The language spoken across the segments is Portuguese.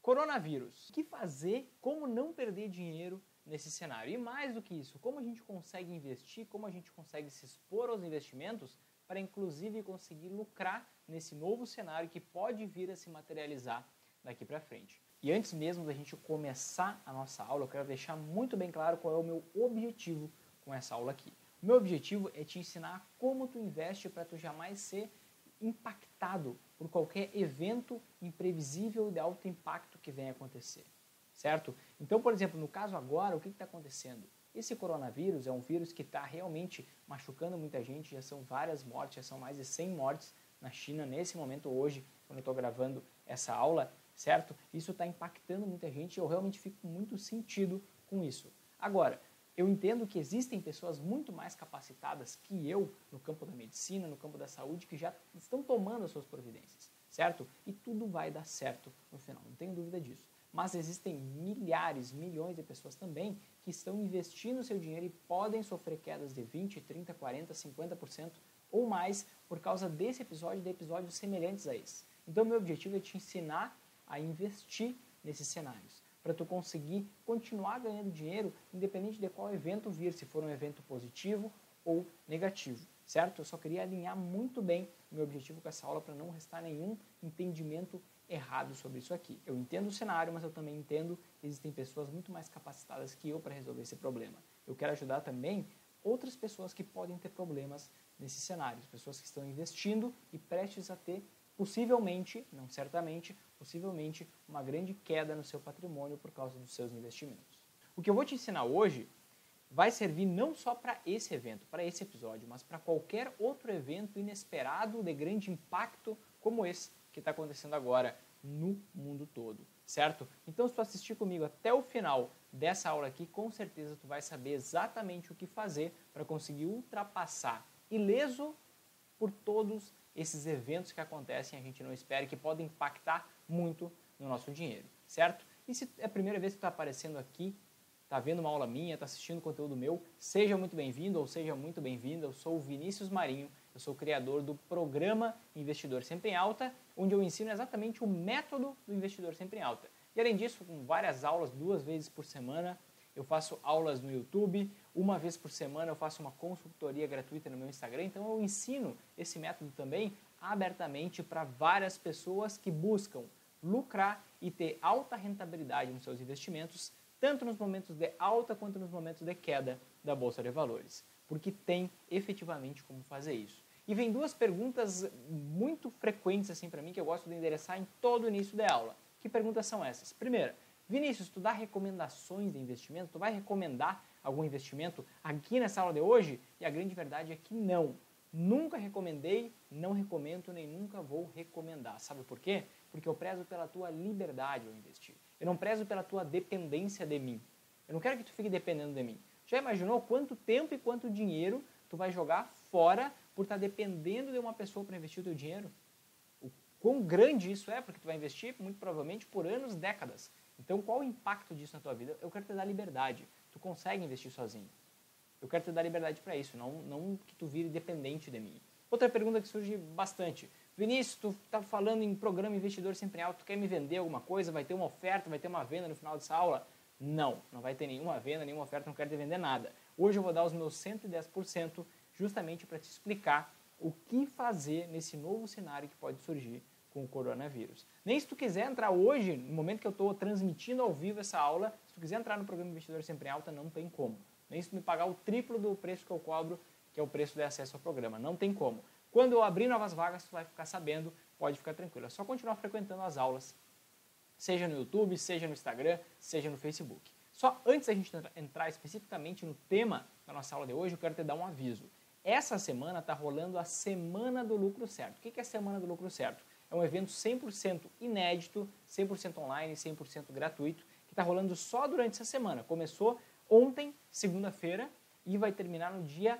Coronavírus. O que fazer? Como não perder dinheiro nesse cenário? E mais do que isso, como a gente consegue investir, como a gente consegue se expor aos investimentos para inclusive conseguir lucrar nesse novo cenário que pode vir a se materializar daqui para frente. E antes mesmo da gente começar a nossa aula, eu quero deixar muito bem claro qual é o meu objetivo com essa aula aqui. O meu objetivo é te ensinar como tu investe para tu jamais ser impactado por qualquer evento imprevisível e de alto impacto que venha acontecer, certo? Então, por exemplo, no caso agora, o que está acontecendo? Esse coronavírus é um vírus que está realmente machucando muita gente, já são várias mortes, já são mais de 100 mortes na China nesse momento hoje, quando eu estou gravando essa aula, certo? Isso está impactando muita gente e eu realmente fico muito sentido com isso. Agora, eu entendo que existem pessoas muito mais capacitadas que eu no campo da medicina, no campo da saúde, que já estão tomando as suas providências, certo? E tudo vai dar certo no final, não tenho dúvida disso. Mas existem milhares, milhões de pessoas também que estão investindo seu dinheiro e podem sofrer quedas de 20, 30, 40, 50% ou mais por causa desse episódio e de episódios semelhantes a esse. Então, meu objetivo é te ensinar a investir nesses cenários, para tu conseguir continuar ganhando dinheiro independente de qual evento vir, se for um evento positivo ou negativo, certo? Eu só queria alinhar muito bem o meu objetivo com essa aula para não restar nenhum entendimento errado sobre isso aqui. Eu entendo o cenário, mas eu também entendo que existem pessoas muito mais capacitadas que eu para resolver esse problema. Eu quero ajudar também outras pessoas que podem ter problemas nesse cenário, pessoas que estão investindo e prestes a ter possivelmente, não certamente, possivelmente uma grande queda no seu patrimônio por causa dos seus investimentos. O que eu vou te ensinar hoje vai servir não só para esse evento, para esse episódio, mas para qualquer outro evento inesperado de grande impacto como esse que está acontecendo agora no mundo todo, certo? Então, se tu assistir comigo até o final dessa aula aqui, com certeza tu vai saber exatamente o que fazer para conseguir ultrapassar ileso por todos esses eventos que acontecem e a gente não espera, que podem impactar muito no nosso dinheiro, certo? E se é a primeira vez que está aparecendo aqui, está vendo uma aula minha, está assistindo conteúdo meu, seja muito bem-vindo ou seja muito bem-vinda. Eu sou o Vinícius Marinho, eu sou o criador do programa Investidor Sempre em Alta, onde eu ensino exatamente o método do Investidor Sempre em Alta. E além disso, com várias aulas, 2 vezes por semana, eu faço aulas no YouTube, 1 vez por semana eu faço uma consultoria gratuita no meu Instagram, então eu ensino esse método também abertamente para várias pessoas que buscam lucrar e ter alta rentabilidade nos seus investimentos, tanto nos momentos de alta quanto nos momentos de queda da Bolsa de Valores, porque tem efetivamente como fazer isso. E vem 2 perguntas muito frequentes assim para mim que eu gosto de endereçar em todo o início da aula. Que perguntas são essas? Primeira, Vinícius, tu dá recomendações de investimento? Tu vai recomendar algum investimento aqui nessa aula de hoje? E a grande verdade é que não. Nunca recomendei, não recomendo, nem nunca vou recomendar. Sabe por quê? Porque eu prezo pela tua liberdade ao investir. Eu não prezo pela tua dependência de mim. Eu não quero que tu fique dependendo de mim. Já imaginou quanto tempo e quanto dinheiro tu vai jogar fora por estar dependendo de uma pessoa para investir o teu dinheiro? O quão grande isso é, porque tu vai investir muito provavelmente por anos, décadas. Então, qual o impacto disso na tua vida? Eu quero te dar liberdade. Tu consegue investir sozinho. Eu quero te dar liberdade para isso, não que tu vire dependente de mim. Outra pergunta que surge bastante. Vinícius, tu está falando em programa Investidor Sempre em Alta, tu quer me vender alguma coisa? Vai ter uma oferta, vai ter uma venda no final dessa aula? Não, não vai ter nenhuma venda, nenhuma oferta, não quero te vender nada. Hoje eu vou dar os meus 110% justamente para te explicar o que fazer nesse novo cenário que pode surgir com o coronavírus. Nem se tu quiser entrar hoje, no momento que eu estou transmitindo ao vivo essa aula, se tu quiser entrar no programa Investidor Sempre em Alta, não tem como. Nem se tu me pagar o triplo do preço que eu cobro, que é o preço de acesso ao programa. Não tem como. Quando eu abrir novas vagas, tu vai ficar sabendo, pode ficar tranquilo. É só continuar frequentando as aulas, seja no YouTube, seja no Instagram, seja no Facebook. Só antes da gente entrar especificamente no tema da nossa aula de hoje, eu quero te dar um aviso. Essa semana está rolando a Semana do Lucro Certo. O que é a Semana do Lucro Certo? É um evento 100% inédito, 100% online, 100% gratuito, que está rolando só durante essa semana. Começou ontem, segunda-feira, e vai terminar no dia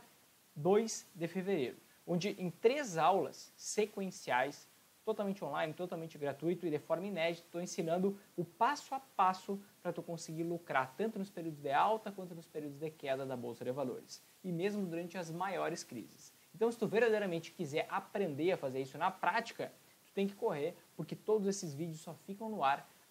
2 de fevereiro, onde em 3 aulas sequenciais, totalmente online, totalmente gratuito e de forma inédita, estou ensinando o passo a passo para tu conseguir lucrar tanto nos períodos de alta quanto nos períodos de queda da Bolsa de Valores, e mesmo durante as maiores crises. Então, se tu verdadeiramente quiser aprender a fazer isso na prática, tu tem que correr, porque todos esses vídeos só ficam no ar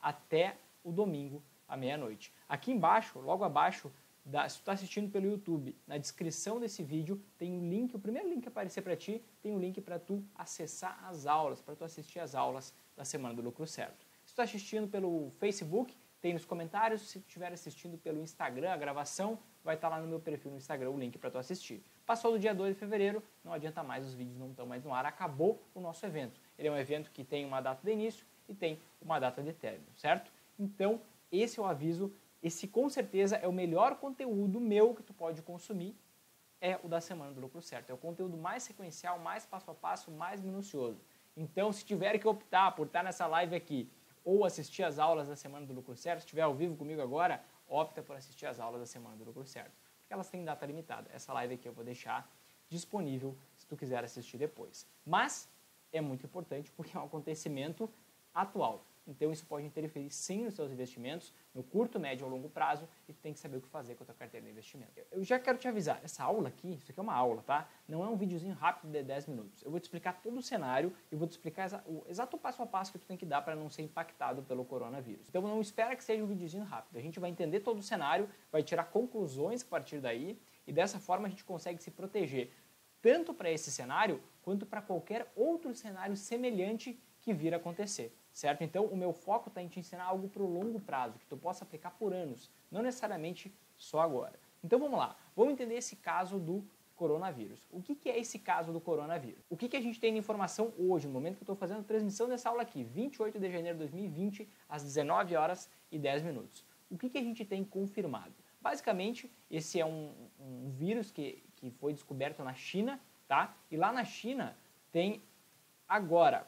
até o domingo à meia-noite. Aqui embaixo, logo abaixo, se tu está assistindo pelo YouTube, na descrição desse vídeo tem um link, o primeiro link que aparecer para ti, tem um link para tu acessar as aulas, para tu assistir as aulas da Semana do Lucro Certo. Se tu está assistindo pelo Facebook, tem nos comentários. Se tu estiver assistindo pelo Instagram, a gravação vai estar lá no meu perfil no Instagram o link para tu assistir. Passou do dia 2 de fevereiro, não adianta mais, os vídeos não estão mais no ar, acabou o nosso evento. Ele é um evento que tem uma data de início e tem uma data de término, certo? Então, esse é o aviso, esse com certeza é o melhor conteúdo meu que tu pode consumir, é o da Semana do Lucro Certo. É o conteúdo mais sequencial, mais passo a passo, mais minucioso. Então, se tiver que optar por estar nessa live aqui ou assistir as aulas da Semana do Lucro Certo, se estiver ao vivo comigo agora, opta por assistir as aulas da Semana do Lucro Certo, porque elas têm data limitada. Essa live aqui eu vou deixar disponível se tu quiser assistir depois. Mas é muito importante porque é um acontecimento atual. Então isso pode interferir sim nos seus investimentos, no curto, médio ou longo prazo, e tu tem que saber o que fazer com a tua carteira de investimento. Eu já quero te avisar, essa aula aqui, isso aqui é uma aula, tá? Não é um videozinho rápido de 10 minutos. Eu vou te explicar todo o cenário e vou te explicar o exato passo a passo que tu tem que dar para não ser impactado pelo coronavírus. Então não espera que seja um videozinho rápido. A gente vai entender todo o cenário, vai tirar conclusões a partir daí, e dessa forma a gente consegue se proteger tanto para esse cenário, quanto para qualquer outro cenário semelhante que vir a acontecer, certo? Então, o meu foco está em te ensinar algo para o longo prazo, que tu possa aplicar por anos, não necessariamente só agora. Então, vamos lá. Vamos entender esse caso do coronavírus. O que é esse caso do coronavírus? O que a gente tem de informação hoje, no momento que eu estou fazendo a transmissão dessa aula aqui, 28 de janeiro de 2020, às 19 horas e 10 minutos. O que a gente tem confirmado? Basicamente, esse é um vírus que foi descoberto na China, tá? E lá na China tem agora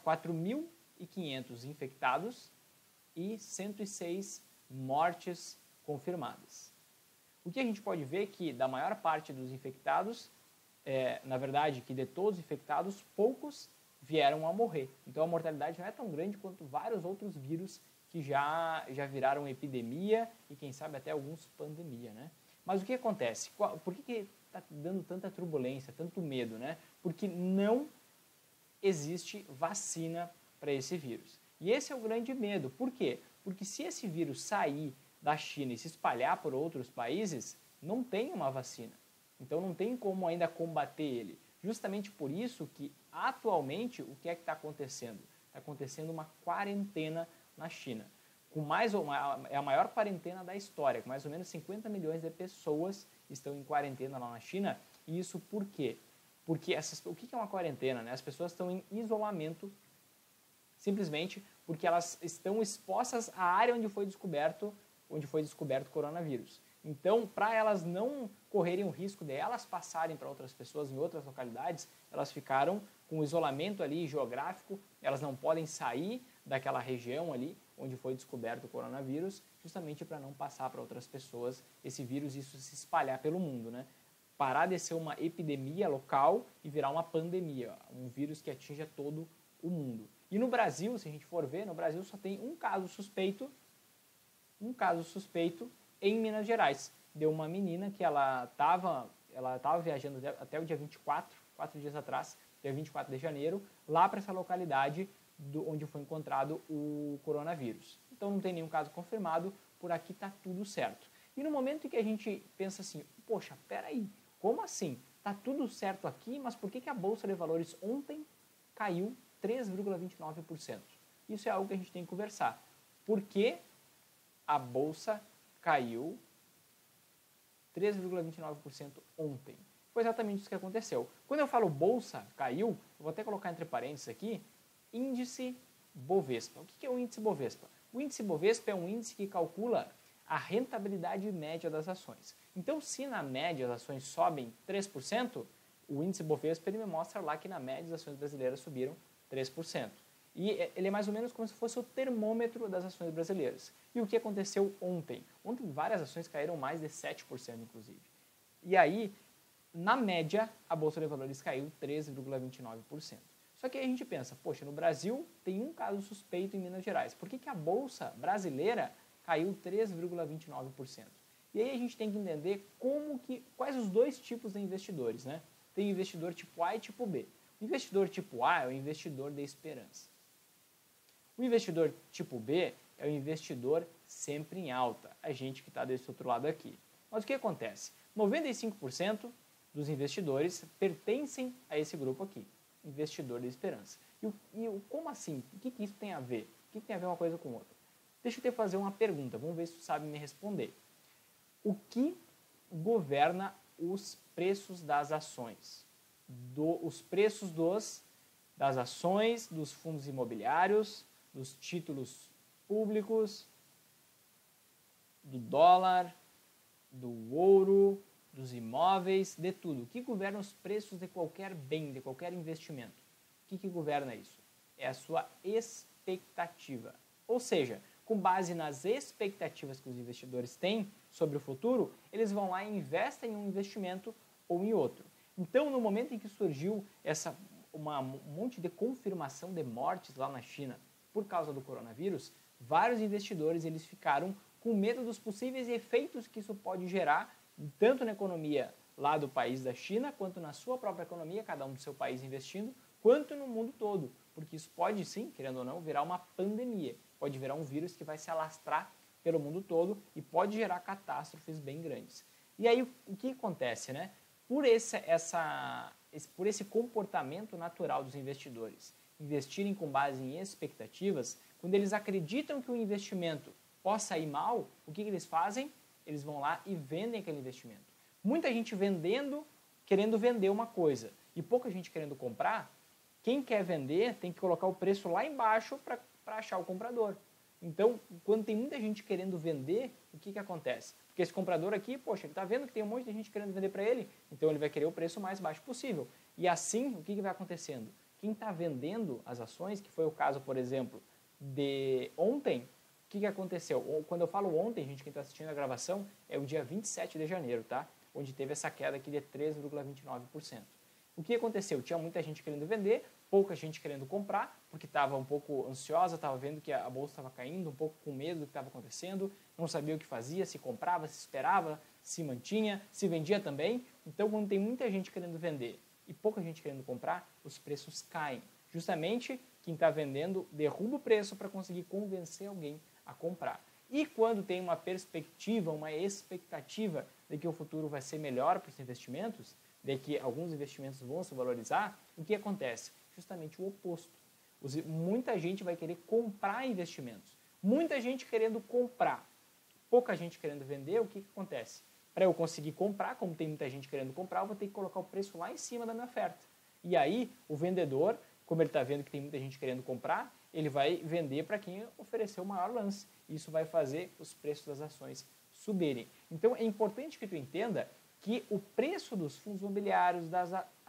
4.500 infectados e 106 mortes confirmadas. O que a gente pode ver é que da maior parte dos infectados, na verdade, que de todos os infectados, poucos vieram a morrer. Então a mortalidade não é tão grande quanto vários outros vírus que já viraram epidemia e quem sabe até alguns pandemia, né? Mas o que acontece? Por que está dando tanta turbulência, tanto medo, né? Porque não existe vacina para esse vírus. E esse é o grande medo. Por quê? Porque se esse vírus sair da China e se espalhar por outros países, não tem uma vacina. Então não tem como ainda combater ele. Justamente por isso que atualmente o que é que está acontecendo? Está acontecendo uma quarentena na China. É a maior quarentena da história, com mais ou menos 50 milhões de pessoas estão em quarentena lá na China. E isso por quê? Porque o que é uma quarentena, né? As pessoas estão em isolamento simplesmente porque elas estão expostas à área onde foi descoberto o coronavírus. Então, para elas não correrem o risco de elas passarem para outras pessoas em outras localidades, elas ficaram com isolamento ali geográfico, elas não podem sair daquela região ali onde foi descoberto o coronavírus, justamente para não passar para outras pessoas esse vírus e isso se espalhar pelo mundo, né? Parar de ser uma epidemia local e virar uma pandemia, um vírus que atinja todo o mundo. E no Brasil, se a gente for ver, no Brasil só tem um caso suspeito em Minas Gerais. Deu uma menina que ela estava viajando até o dia 24, 4 dias atrás, dia 24 de janeiro, lá para essa localidade onde foi encontrado o coronavírus. Então não tem nenhum caso confirmado, por aqui está tudo certo. E no momento em que a gente pensa assim, poxa, peraí, como assim? Está tudo certo aqui, mas por que a Bolsa de Valores ontem caiu 3,29%? Isso é algo que a gente tem que conversar. Por que a Bolsa caiu 3,29% ontem? Foi exatamente isso que aconteceu. Quando eu falo Bolsa caiu, eu vou até colocar entre parênteses aqui, índice Bovespa. O que é o índice Bovespa? O índice Bovespa é um índice que calcula a rentabilidade média das ações. Então, se na média as ações sobem 3%, o índice Bovespa ele me mostra lá que na média as ações brasileiras subiram 3%. E ele é mais ou menos como se fosse o termômetro das ações brasileiras. E o que aconteceu ontem? Ontem várias ações caíram mais de 7%, inclusive. E aí, na média, a Bolsa de Valores caiu 13,29%. Só que aí a gente pensa, poxa, no Brasil tem um caso suspeito em Minas Gerais. Por que a Bolsa brasileira caiu 3,29%? E aí a gente tem que entender quais os dois tipos de investidores, né? Tem investidor tipo A e tipo B. O investidor tipo A é o investidor de esperança. O investidor tipo B é o investidor sempre em alta, a gente que está desse outro lado aqui. Mas o que acontece? 95% dos investidores pertencem a esse grupo aqui, investidor de esperança. Como assim? O que isso tem a ver? O que tem a ver uma coisa com outra? Deixa eu te fazer uma pergunta, vamos ver se tu sabe me responder. O que governa os preços das ações? Os preços das ações, dos fundos imobiliários, dos títulos públicos, do dólar, do ouro, dos imóveis, de tudo. O que governa os preços de qualquer bem, de qualquer investimento? O que governa isso? É a sua expectativa. Ou seja, com base nas expectativas que os investidores têm sobre o futuro, eles vão lá e investem em um investimento ou em outro. Então, no momento em que surgiu um monte de confirmação de mortes lá na China por causa do coronavírus, vários investidores eles ficaram com medo dos possíveis efeitos que isso pode gerar, tanto na economia lá do país da China, quanto na sua própria economia, cada um do seu país investindo, quanto no mundo todo. Porque isso pode sim, querendo ou não, virar uma pandemia. Pode virar um vírus que vai se alastrar pelo mundo todo e pode gerar catástrofes bem grandes. E aí, o que acontece, né? Por esse comportamento natural dos investidores, investirem com base em expectativas, quando eles acreditam que o investimento possa ir mal, o que eles fazem? Eles vão lá e vendem aquele investimento. Muita gente vendendo, querendo vender uma coisa, e pouca gente querendo comprar. Quem quer vender tem que colocar o preço lá embaixo para achar o comprador. Então, quando tem muita gente querendo vender, o que acontece? Porque esse comprador aqui, poxa, ele está vendo que tem um monte de gente querendo vender para ele, então ele vai querer o preço mais baixo possível. E assim, o que vai acontecendo? Quem está vendendo as ações, que foi o caso, por exemplo, de ontem, o que aconteceu? Quando eu falo ontem, gente, quem está assistindo a gravação, é o dia 27 de janeiro, tá? Onde teve essa queda aqui de 3,29%. O que aconteceu? Tinha muita gente querendo vender, pouca gente querendo comprar, porque estava um pouco ansiosa, estava vendo que a bolsa estava caindo, um pouco com medo do que estava acontecendo, não sabia o que fazia, se comprava, se esperava, se mantinha, se vendia também. Então, quando tem muita gente querendo vender e pouca gente querendo comprar, os preços caem. Justamente, quem está vendendo derruba o preço para conseguir convencer alguém a comprar. E quando tem uma perspectiva, uma expectativa de que o futuro vai ser melhor para os investimentos, de que alguns investimentos vão se valorizar, o que acontece? Justamente o oposto. Muita gente vai querer comprar investimentos. Muita gente querendo comprar. Pouca gente querendo vender, o que acontece? Para eu conseguir comprar, como tem muita gente querendo comprar, eu vou ter que colocar o preço lá em cima da minha oferta. E aí, o vendedor, como ele está vendo que tem muita gente querendo comprar, ele vai vender para quem ofereceu o maior lance. Isso vai fazer os preços das ações subirem. Então, é importante que tu entenda que o preço dos fundos imobiliários, das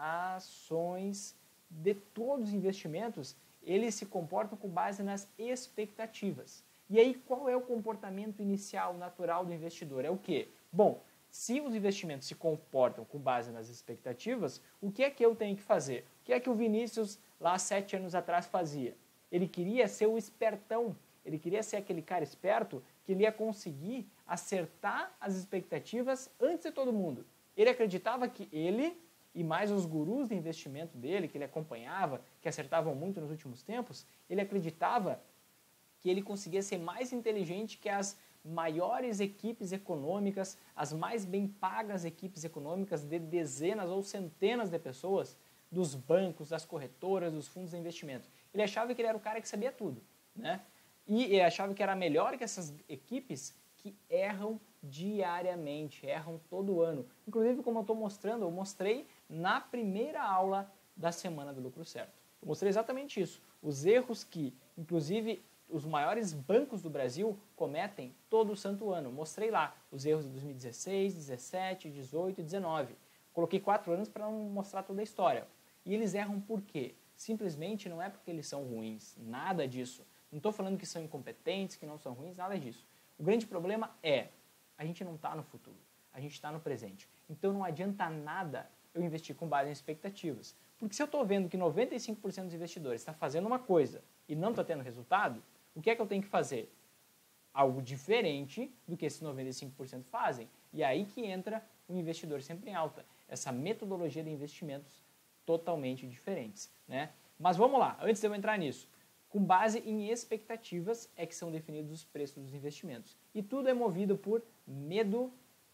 ações, de todos os investimentos, eles se comportam com base nas expectativas. E aí, qual é o comportamento inicial natural do investidor? É o quê? Bom, se os investimentos se comportam com base nas expectativas, o que é que eu tenho que fazer? O que é que o Vinícius, lá 7 anos atrás, fazia? Ele queria ser o espertão, ele queria ser aquele cara esperto que ele ia conseguir acertar as expectativas antes de todo mundo. Ele acreditava que ele e mais os gurus de investimento dele, que ele acompanhava, que acertavam muito nos últimos tempos, ele acreditava que ele conseguia ser mais inteligente que as maiores equipes econômicas, as mais bem pagas equipes econômicas de dezenas ou centenas de pessoas, dos bancos, das corretoras, dos fundos de investimento. Ele achava que ele era o cara que sabia tudo, né? E ele achava que era melhor que essas equipes que erram diariamente, erram todo ano. Inclusive, como eu estou mostrando, eu mostrei na primeira aula da Semana do Lucro Certo. Eu mostrei exatamente isso. Os erros que, inclusive, os maiores bancos do Brasil cometem todo santo ano. Mostrei lá os erros de 2016, 17, 18 e 19. Coloquei 4 anos para não mostrar toda a história. E eles erram por quê? Simplesmente não é porque eles são ruins, nada disso. Não estou falando que são incompetentes, que não são ruins, nada disso. O grande problema é, a gente não está no futuro, a gente está no presente. Então não adianta nada eu investir com base em expectativas. Porque se eu estou vendo que 95% dos investidores está fazendo uma coisa e não está tendo resultado, o que é que eu tenho que fazer? Algo diferente do que esses 95% fazem. E aí que entra o investidor sempre em alta. Essa metodologia de investimentos totalmente diferentes, né? Mas vamos lá, antes de eu entrar nisso, Com base em expectativas é que são definidos os preços dos investimentos. E tudo é movido por medo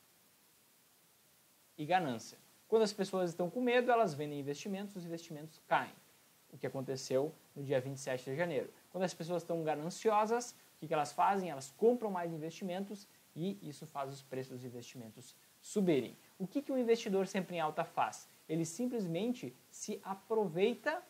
e ganância. Quando as pessoas estão com medo, elas vendem investimentos, os investimentos caem. O que aconteceu no dia 27 de janeiro. Quando as pessoas estão gananciosas, o que elas fazem? Elas compram mais investimentos e isso faz os preços dos investimentos subirem. O que o investidor sempre em alta faz? Ele simplesmente se aproveita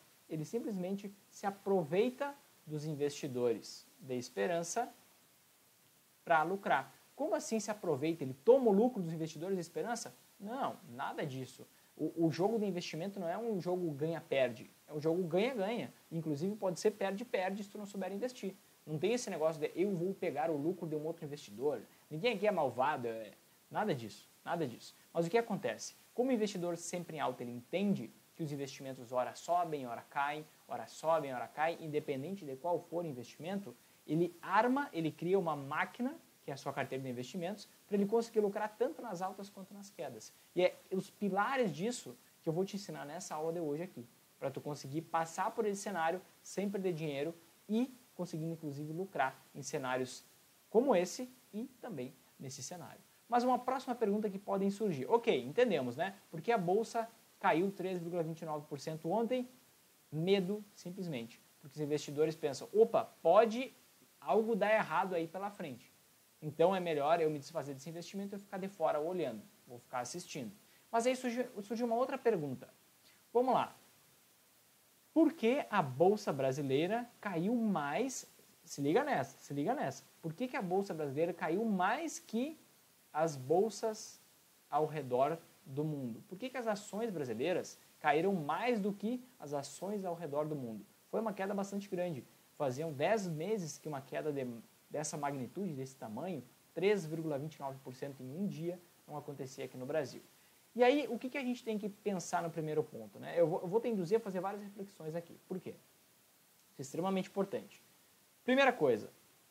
dos investidores de esperança para lucrar. Como assim se aproveita? Ele toma o lucro dos investidores de esperança? Não, nada disso. O jogo de investimento não é um jogo ganha-perde, é um jogo ganha-ganha. Inclusive pode ser perde-perde se tu não souber investir. Não tem esse negócio de eu vou pegar o lucro de um outro investidor. Ninguém aqui é malvado, nada disso, nada disso. Mas o que acontece? Como o investidor sempre em alta, ele entende que os investimentos ora sobem, ora caem, ora sobem, ora caem, independente de qual for o investimento, ele cria uma máquina, que é a sua carteira de investimentos, para ele conseguir lucrar tanto nas altas quanto nas quedas. E é os pilares disso que eu vou te ensinar nessa aula de hoje aqui, para tu conseguir passar por esse cenário sem perder dinheiro e conseguir, inclusive, lucrar em cenários como esse e também nesse cenário. Mas uma próxima pergunta que podem surgir. Ok, entendemos, né? Porque a Bolsa caiu 3,29% ontem? Medo, simplesmente. Porque os investidores pensam, opa, pode algo dar errado aí pela frente. Então é melhor eu me desfazer desse investimento e ficar de fora olhando, vou ficar assistindo. Mas aí surgiu uma outra pergunta. Vamos lá. Por que a Bolsa Brasileira caiu mais? Se liga nessa. Por que a Bolsa Brasileira caiu mais que as bolsas ao redor do mundo? Por que as ações brasileiras caíram mais do que as ações ao redor do mundo? Foi uma queda bastante grande. Faziam 10 meses que uma queda dessa magnitude, desse tamanho, 3,29% em um dia, não acontecia aqui no Brasil. E aí, o que a gente tem que pensar no primeiro ponto? Né? Eu vou te induzir a fazer várias reflexões aqui. Por quê? Isso é extremamente importante. Primeira coisa,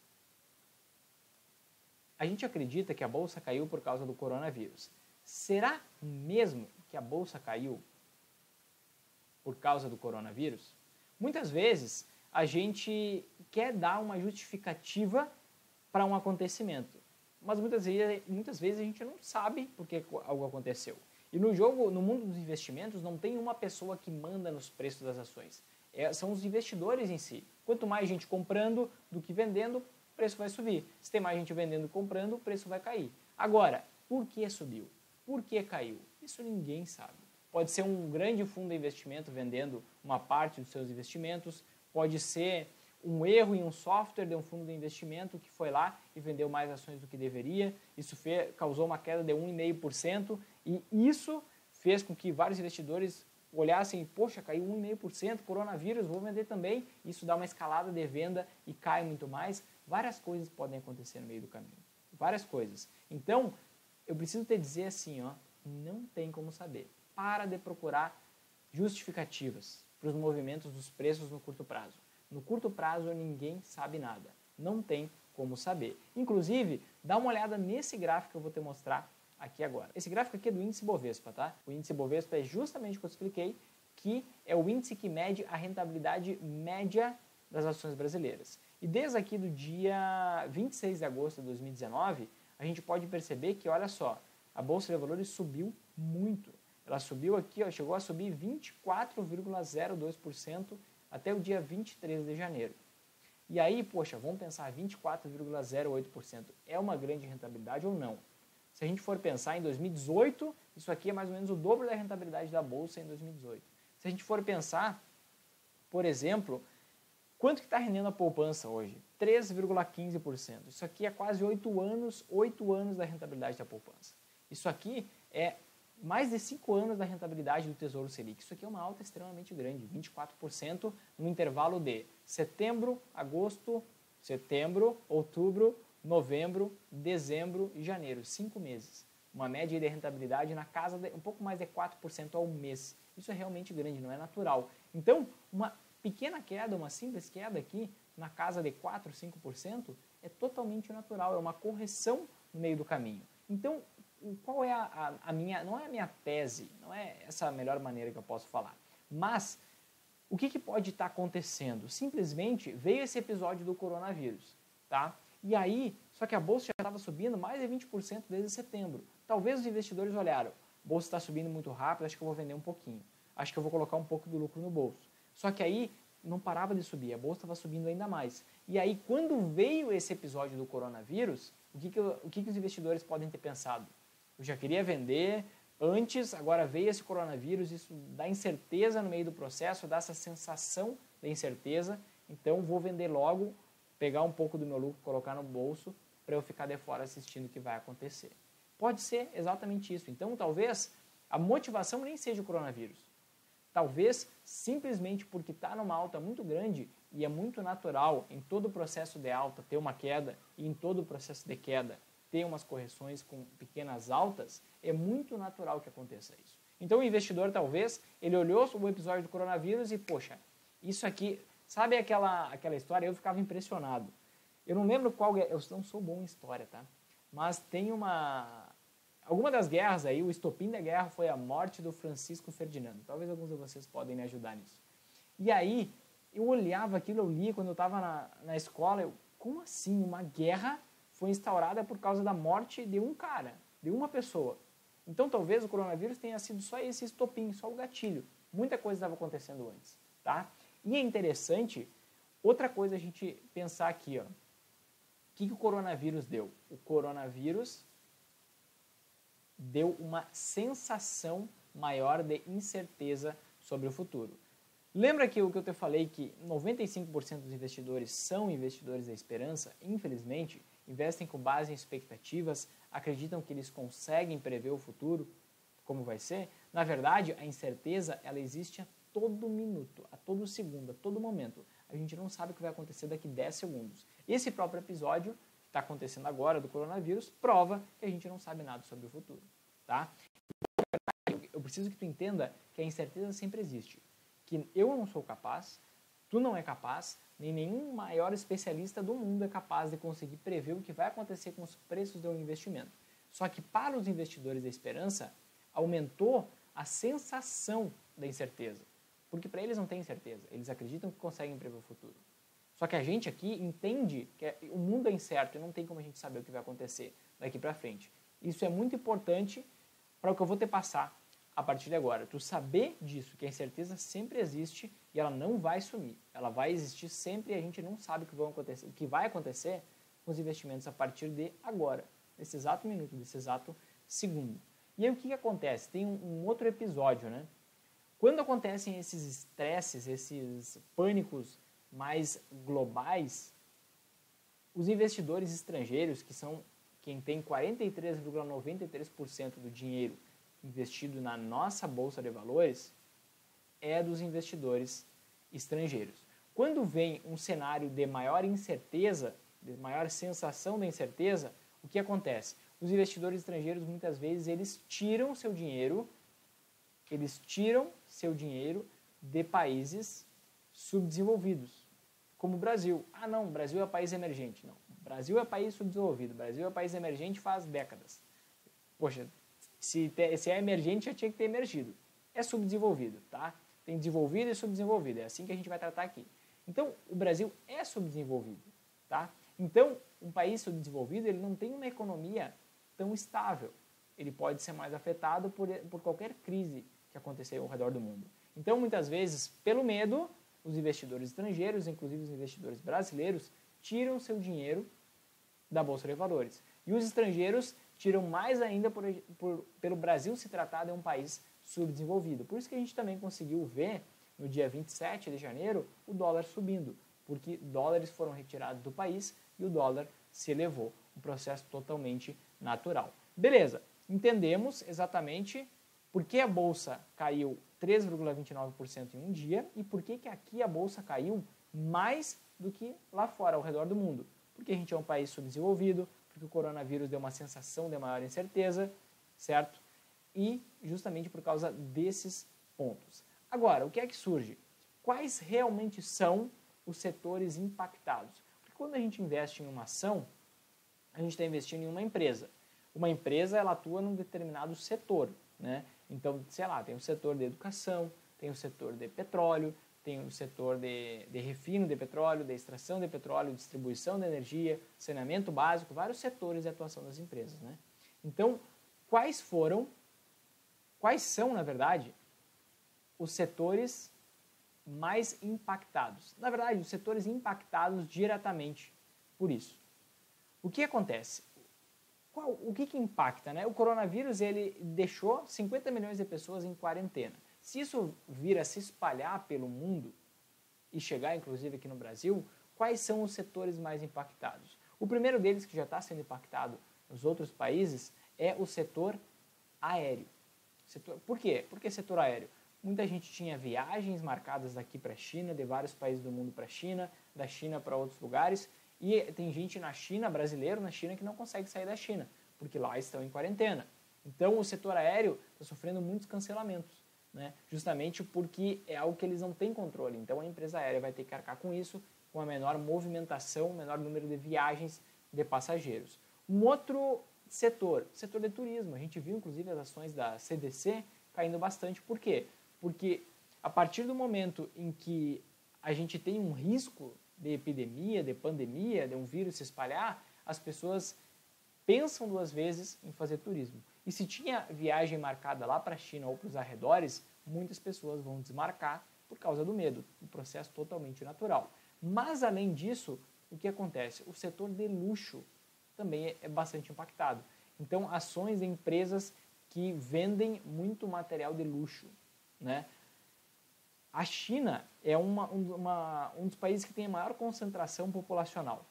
a gente acredita que a Bolsa caiu por causa do coronavírus. Será mesmo que a Bolsa caiu por causa do coronavírus? Muitas vezes, a gente quer dar uma justificativa para um acontecimento. Mas muitas vezes a gente não sabe por que algo aconteceu. E no mundo dos investimentos, não tem uma pessoa que manda nos preços das ações. São os investidores em si. Quanto mais gente comprando do que vendendo, o preço vai subir. Se tem mais gente vendendo e comprando, o preço vai cair. Agora, por que subiu? Por que caiu? Isso ninguém sabe. Pode ser um grande fundo de investimento vendendo uma parte dos seus investimentos, pode ser um erro em um software de um fundo de investimento que foi lá e vendeu mais ações do que deveria. Isso causou uma queda de 1,5% e isso fez com que vários investidores olhassem, poxa, caiu 1,5%, coronavírus, vou vender também. Isso dá uma escalada de venda e cai muito mais. Várias coisas podem acontecer no meio do caminho. Várias coisas. Então, eu preciso te dizer assim, ó, não tem como saber. Para de procurar justificativas para os movimentos dos preços no curto prazo. No curto prazo, ninguém sabe nada. Não tem como saber. Inclusive, dá uma olhada nesse gráfico que eu vou te mostrar aqui agora. Esse gráfico aqui é do índice Bovespa, tá? O índice Bovespa é justamente o que eu expliquei, que é o índice que mede a rentabilidade média das ações brasileiras. E desde aqui do dia 26 de agosto de 2019, a gente pode perceber que, olha só, a Bolsa de Valores subiu muito. Ela subiu aqui, ó, chegou a subir 24,02% até o dia 23 de janeiro. E aí, poxa, vamos pensar, 24,08% é uma grande rentabilidade ou não? Se a gente for pensar em 2018, isso aqui é mais ou menos o dobro da rentabilidade da Bolsa em 2018. Se a gente for pensar, por exemplo, quanto que está rendendo a poupança hoje? 3,15%. Isso aqui é quase 8 anos da rentabilidade da poupança. Isso aqui é mais de 5 anos da rentabilidade do Tesouro Selic. Isso aqui é uma alta extremamente grande, 24% no intervalo de setembro, outubro, novembro, dezembro e janeiro, 5 meses. Uma média de rentabilidade na casa de um pouco mais de 4% ao mês. Isso é realmente grande, não é natural. Então, uma pequena queda, uma simples queda aqui, na casa de 4, 5%, é totalmente natural, é uma correção no meio do caminho. Então, qual é a minha, não é a minha tese, não é essa a melhor maneira que eu posso falar, mas O que pode estar acontecendo? Simplesmente veio esse episódio do coronavírus, tá? E aí, só que a bolsa já estava subindo mais de 20% desde setembro. Talvez os investidores olharam, a bolsa está subindo muito rápido, acho que eu vou vender um pouquinho. Acho que eu vou colocar um pouco do lucro no bolso. Só que aí não parava de subir, a bolsa estava subindo ainda mais. E aí, quando veio esse episódio do coronavírus, o que os investidores podem ter pensado? Eu já queria vender antes, agora veio esse coronavírus, isso dá incerteza no meio do processo, dá essa sensação de incerteza, então vou vender logo, pegar um pouco do meu lucro, colocar no bolso, para eu ficar de fora assistindo o que vai acontecer. Pode ser exatamente isso. Então, talvez a motivação nem seja o coronavírus. Talvez simplesmente porque está numa alta muito grande e é muito natural em todo o processo de alta ter uma queda e em todo o processo de queda ter umas correções com pequenas altas, é muito natural que aconteça isso. Então o investidor talvez, ele olhou o episódio do coronavírus e, poxa, isso aqui, sabe aquela história? Eu ficava impressionado. Eu não lembro qual, eu não sou bom em história, tá? Mas tem alguma das guerras aí, o estopim da guerra foi a morte do Francisco Ferdinando. Talvez alguns de vocês podem me ajudar nisso. E aí, eu olhava aquilo, eu lia quando eu estava na escola, como assim? Uma guerra foi instaurada por causa da morte de um cara, de uma pessoa. Então, talvez o coronavírus tenha sido só esse estopim, só o gatilho. Muita coisa estava acontecendo antes, tá? E é interessante, outra coisa a gente pensar aqui, ó. O que o coronavírus deu? O coronavírus deu uma sensação maior de incerteza sobre o futuro. Lembra que o que eu te falei que 95% dos investidores são investidores da esperança? Infelizmente, investem com base em expectativas, acreditam que eles conseguem prever o futuro, como vai ser. Na verdade, a incerteza ela existe a todo minuto, a todo segundo, a todo momento. A gente não sabe o que vai acontecer daqui 10 segundos. Esse próprio episódio que está acontecendo agora do coronavírus prova que a gente não sabe nada sobre o futuro, tá? Eu preciso que tu entenda que a incerteza sempre existe, que eu não sou capaz, tu não é capaz, nem nenhum maior especialista do mundo é capaz de conseguir prever o que vai acontecer com os preços de um investimento. Só que para os investidores da esperança, aumentou a sensação da incerteza. Porque para eles não tem certeza, eles acreditam que conseguem prever o futuro. Só que a gente aqui entende que o mundo é incerto e não tem como a gente saber o que vai acontecer daqui para frente. Isso é muito importante para o que eu vou te passar a partir de agora. Tu saber disso, que a incerteza sempre existe e ela não vai sumir. Ela vai existir sempre e a gente não sabe o que vai acontecer com os investimentos a partir de agora, nesse exato minuto, nesse exato segundo. E aí o que acontece? Tem um outro episódio, né? Quando acontecem esses estresses, esses pânicos mais globais, os investidores estrangeiros, que são quem tem 43,93% do dinheiro investido na nossa bolsa de valores, é dos investidores estrangeiros. Quando vem um cenário de maior incerteza, de maior sensação da incerteza, o que acontece? Os investidores estrangeiros, muitas vezes, eles tiram seu dinheiro de países subdesenvolvidos, como o Brasil. Ah, não, o Brasil é país emergente. Não, o Brasil é país subdesenvolvido. O Brasil é país emergente faz décadas. Poxa, se é emergente, já tinha que ter emergido. É subdesenvolvido, tá? Tem desenvolvido e subdesenvolvido. É assim que a gente vai tratar aqui. Então, o Brasil é subdesenvolvido, tá? Então, um país subdesenvolvido, ele não tem uma economia tão estável. Ele pode ser mais afetado por qualquer crise que acontecer ao redor do mundo. Então, muitas vezes, pelo medo, os investidores estrangeiros, inclusive os investidores brasileiros, tiram seu dinheiro da Bolsa de Valores. E os estrangeiros tiram mais ainda pelo Brasil se tratar de um país subdesenvolvido. Por isso que a gente também conseguiu ver, no dia 27 de janeiro, o dólar subindo, porque dólares foram retirados do país e o dólar se elevou. Um processo totalmente natural. Beleza, entendemos exatamente por que a Bolsa caiu 3,29% em um dia e por que aqui a Bolsa caiu mais do que lá fora, ao redor do mundo. Porque a gente é um país subdesenvolvido, porque o coronavírus deu uma sensação de maior incerteza, certo? E justamente por causa desses pontos. Agora, o que é que surge? Quais realmente são os setores impactados? Porque quando a gente investe em uma ação, a gente está investindo em uma empresa. Uma empresa, ela atua num determinado setor, né? Então, sei lá, tem o setor de educação, tem o setor de petróleo, tem o setor de refino de petróleo, de extração de petróleo, distribuição de energia, saneamento básico, vários setores de atuação das empresas, né? Então, quais são, na verdade, os setores mais impactados? Na verdade, os setores impactados diretamente por isso. O que acontece? O que impacta, né? O coronavírus, ele deixou 50 milhões de pessoas em quarentena. Se isso vir a se espalhar pelo mundo e chegar, inclusive, aqui no Brasil, quais são os setores mais impactados? O primeiro deles, que já está sendo impactado nos outros países, é o setor aéreo. Por quê? Por que setor aéreo? Muita gente tinha viagens marcadas daqui para a China, de vários países do mundo para a China, da China para outros lugares, e tem gente na China, brasileiro na China, que não consegue sair da China, porque lá estão em quarentena. Então, o setor aéreo está sofrendo muitos cancelamentos, né? Justamente porque é algo que eles não têm controle. Então, a empresa aérea vai ter que arcar com isso, com a menor movimentação, menor número de viagens de passageiros. Um outro setor de turismo. A gente viu, inclusive, as ações da CDC caindo bastante. Por quê? Porque a partir do momento em que a gente tem um risco de epidemia, de pandemia, de um vírus se espalhar, as pessoas pensam duas vezes em fazer turismo. E se tinha viagem marcada lá para a China ou para os arredores, muitas pessoas vão desmarcar por causa do medo, um processo totalmente natural. Mas, além disso, o que acontece? O setor de luxo também é bastante impactado. Então, ações de empresas que vendem muito material de luxo, né? A China é um dos países que tem a maior concentração populacional.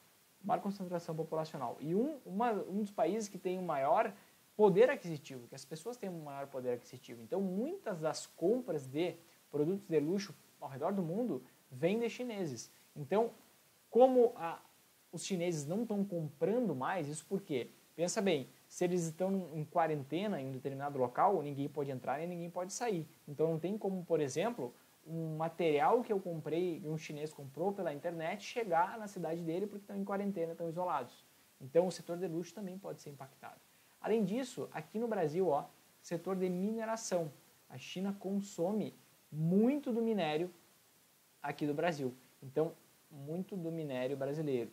E um dos países que tem o maior poder aquisitivo, que as pessoas têm um maior poder aquisitivo. Então, muitas das compras de produtos de luxo ao redor do mundo vêm de chineses. Então, como os chineses não estão comprando mais, isso por quê? Pensa bem, se eles estão em quarentena em um determinado local, ninguém pode entrar e ninguém pode sair. Então, não tem como, por exemplo, um material que eu comprei, um chinês comprou pela internet, chegar na cidade dele porque estão em quarentena, estão isolados. Então, o setor de luxo também pode ser impactado. Além disso, aqui no Brasil, setor de mineração. A China consome muito do minério aqui do Brasil. Então, muito do minério brasileiro.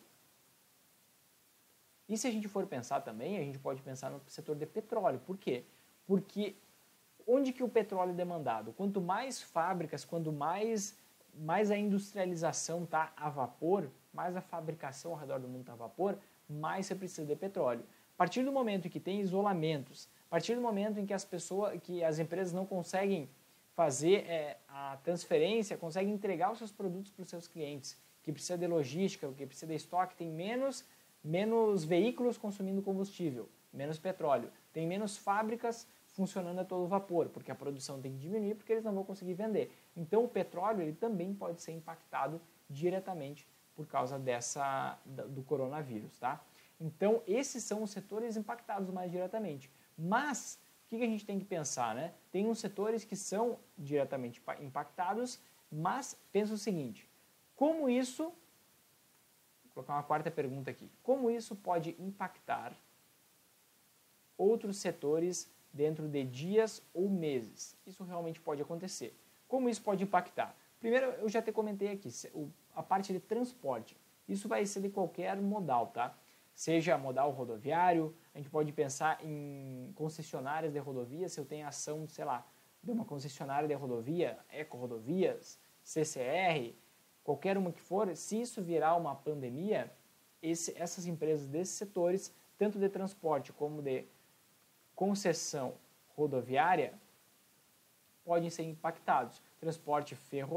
E se a gente for pensar também, a gente pode pensar no setor de petróleo. Por quê? Porque onde que o petróleo é demandado? Quanto mais fábricas, quanto mais a industrialização está a vapor, mais a fabricação ao redor do mundo está a vapor, mais você precisa de petróleo. A partir do momento em que tem isolamentos, a partir do momento em que as empresas não conseguem fazer a transferência, conseguem entregar os seus produtos para os seus clientes, que precisa de logística, que precisa de estoque, tem menos veículos consumindo combustível, menos petróleo, tem menos fábricas funcionando a todo vapor, porque a produção tem que diminuir, porque eles não vão conseguir vender. Então, o petróleo ele também pode ser impactado diretamente por causa do coronavírus, tá? Então, esses são os setores impactados mais diretamente. Mas, o que a gente tem que pensar, né? Tem uns setores que são diretamente impactados, mas pensa o seguinte, como isso, vou colocar uma quarta pergunta aqui, como isso pode impactar outros setores dentro de dias ou meses? Isso realmente pode acontecer. Como isso pode impactar? Primeiro, eu já te comentei aqui, a parte de transporte. Isso vai ser de qualquer modal, tá? Seja modal rodoviário, a gente pode pensar em concessionárias de rodovias, se eu tenho ação, sei lá, de uma concessionária de rodovia, Eco-Rodovias, CCR, qualquer uma que for, se isso virar uma pandemia, essas empresas desses setores, tanto de transporte como de concessão rodoviária, podem ser impactados. Transporte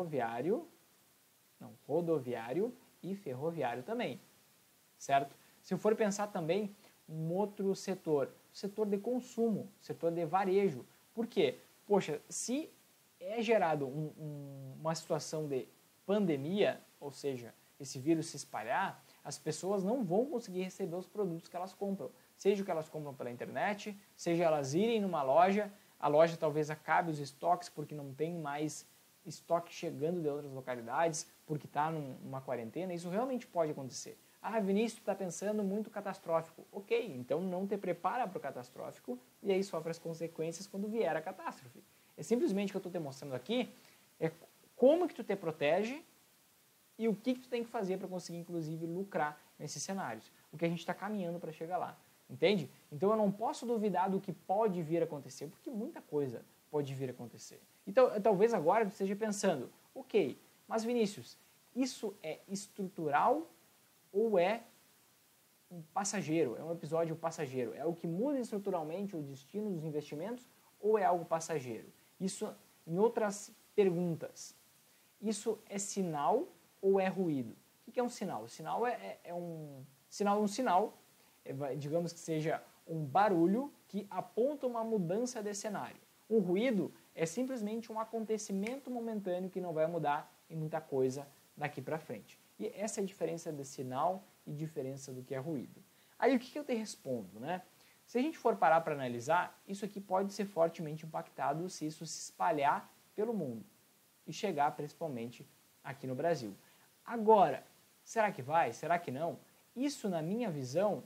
rodoviário e ferroviário também, certo? Se eu for pensar também um outro setor, setor de consumo, setor de varejo. Por quê? Poxa, se é gerado uma situação de pandemia, ou seja, esse vírus se espalhar, as pessoas não vão conseguir receber os produtos que elas compram. Seja que elas compram pela internet, seja elas irem numa loja, a loja talvez acabe os estoques porque não tem mais estoque chegando de outras localidades, porque está numa quarentena. Isso realmente pode acontecer. Ah, Vinícius, está pensando muito catastrófico. Ok, então não te prepara para o catastrófico e aí sofre as consequências quando vier a catástrofe. É simplesmente o que eu estou te mostrando aqui, é como que tu te protege e o que tu tem que fazer para conseguir, inclusive, lucrar nesses cenários. O que a gente está caminhando para chegar lá, entende? Então eu não posso duvidar do que pode vir a acontecer, porque muita coisa pode vir a acontecer. Então talvez agora tu esteja pensando, ok, mas Vinícius, isso é estrutural ou é um passageiro, é um episódio passageiro? É o que muda estruturalmente o destino dos investimentos ou é algo passageiro? Isso, em outras perguntas, isso é sinal ou é ruído? O que é um sinal? O sinal é um sinal, digamos que seja um barulho que aponta uma mudança de cenário. Um ruído é simplesmente um acontecimento momentâneo que não vai mudar em muita coisa daqui para frente. E essa é a diferença de sinal e diferença do que é ruído. Aí o que eu te respondo, né? Se a gente for parar para analisar, isso aqui pode ser fortemente impactado se isso se espalhar pelo mundo e chegar principalmente aqui no Brasil. Agora, será que vai? Será que não? Isso na minha visão,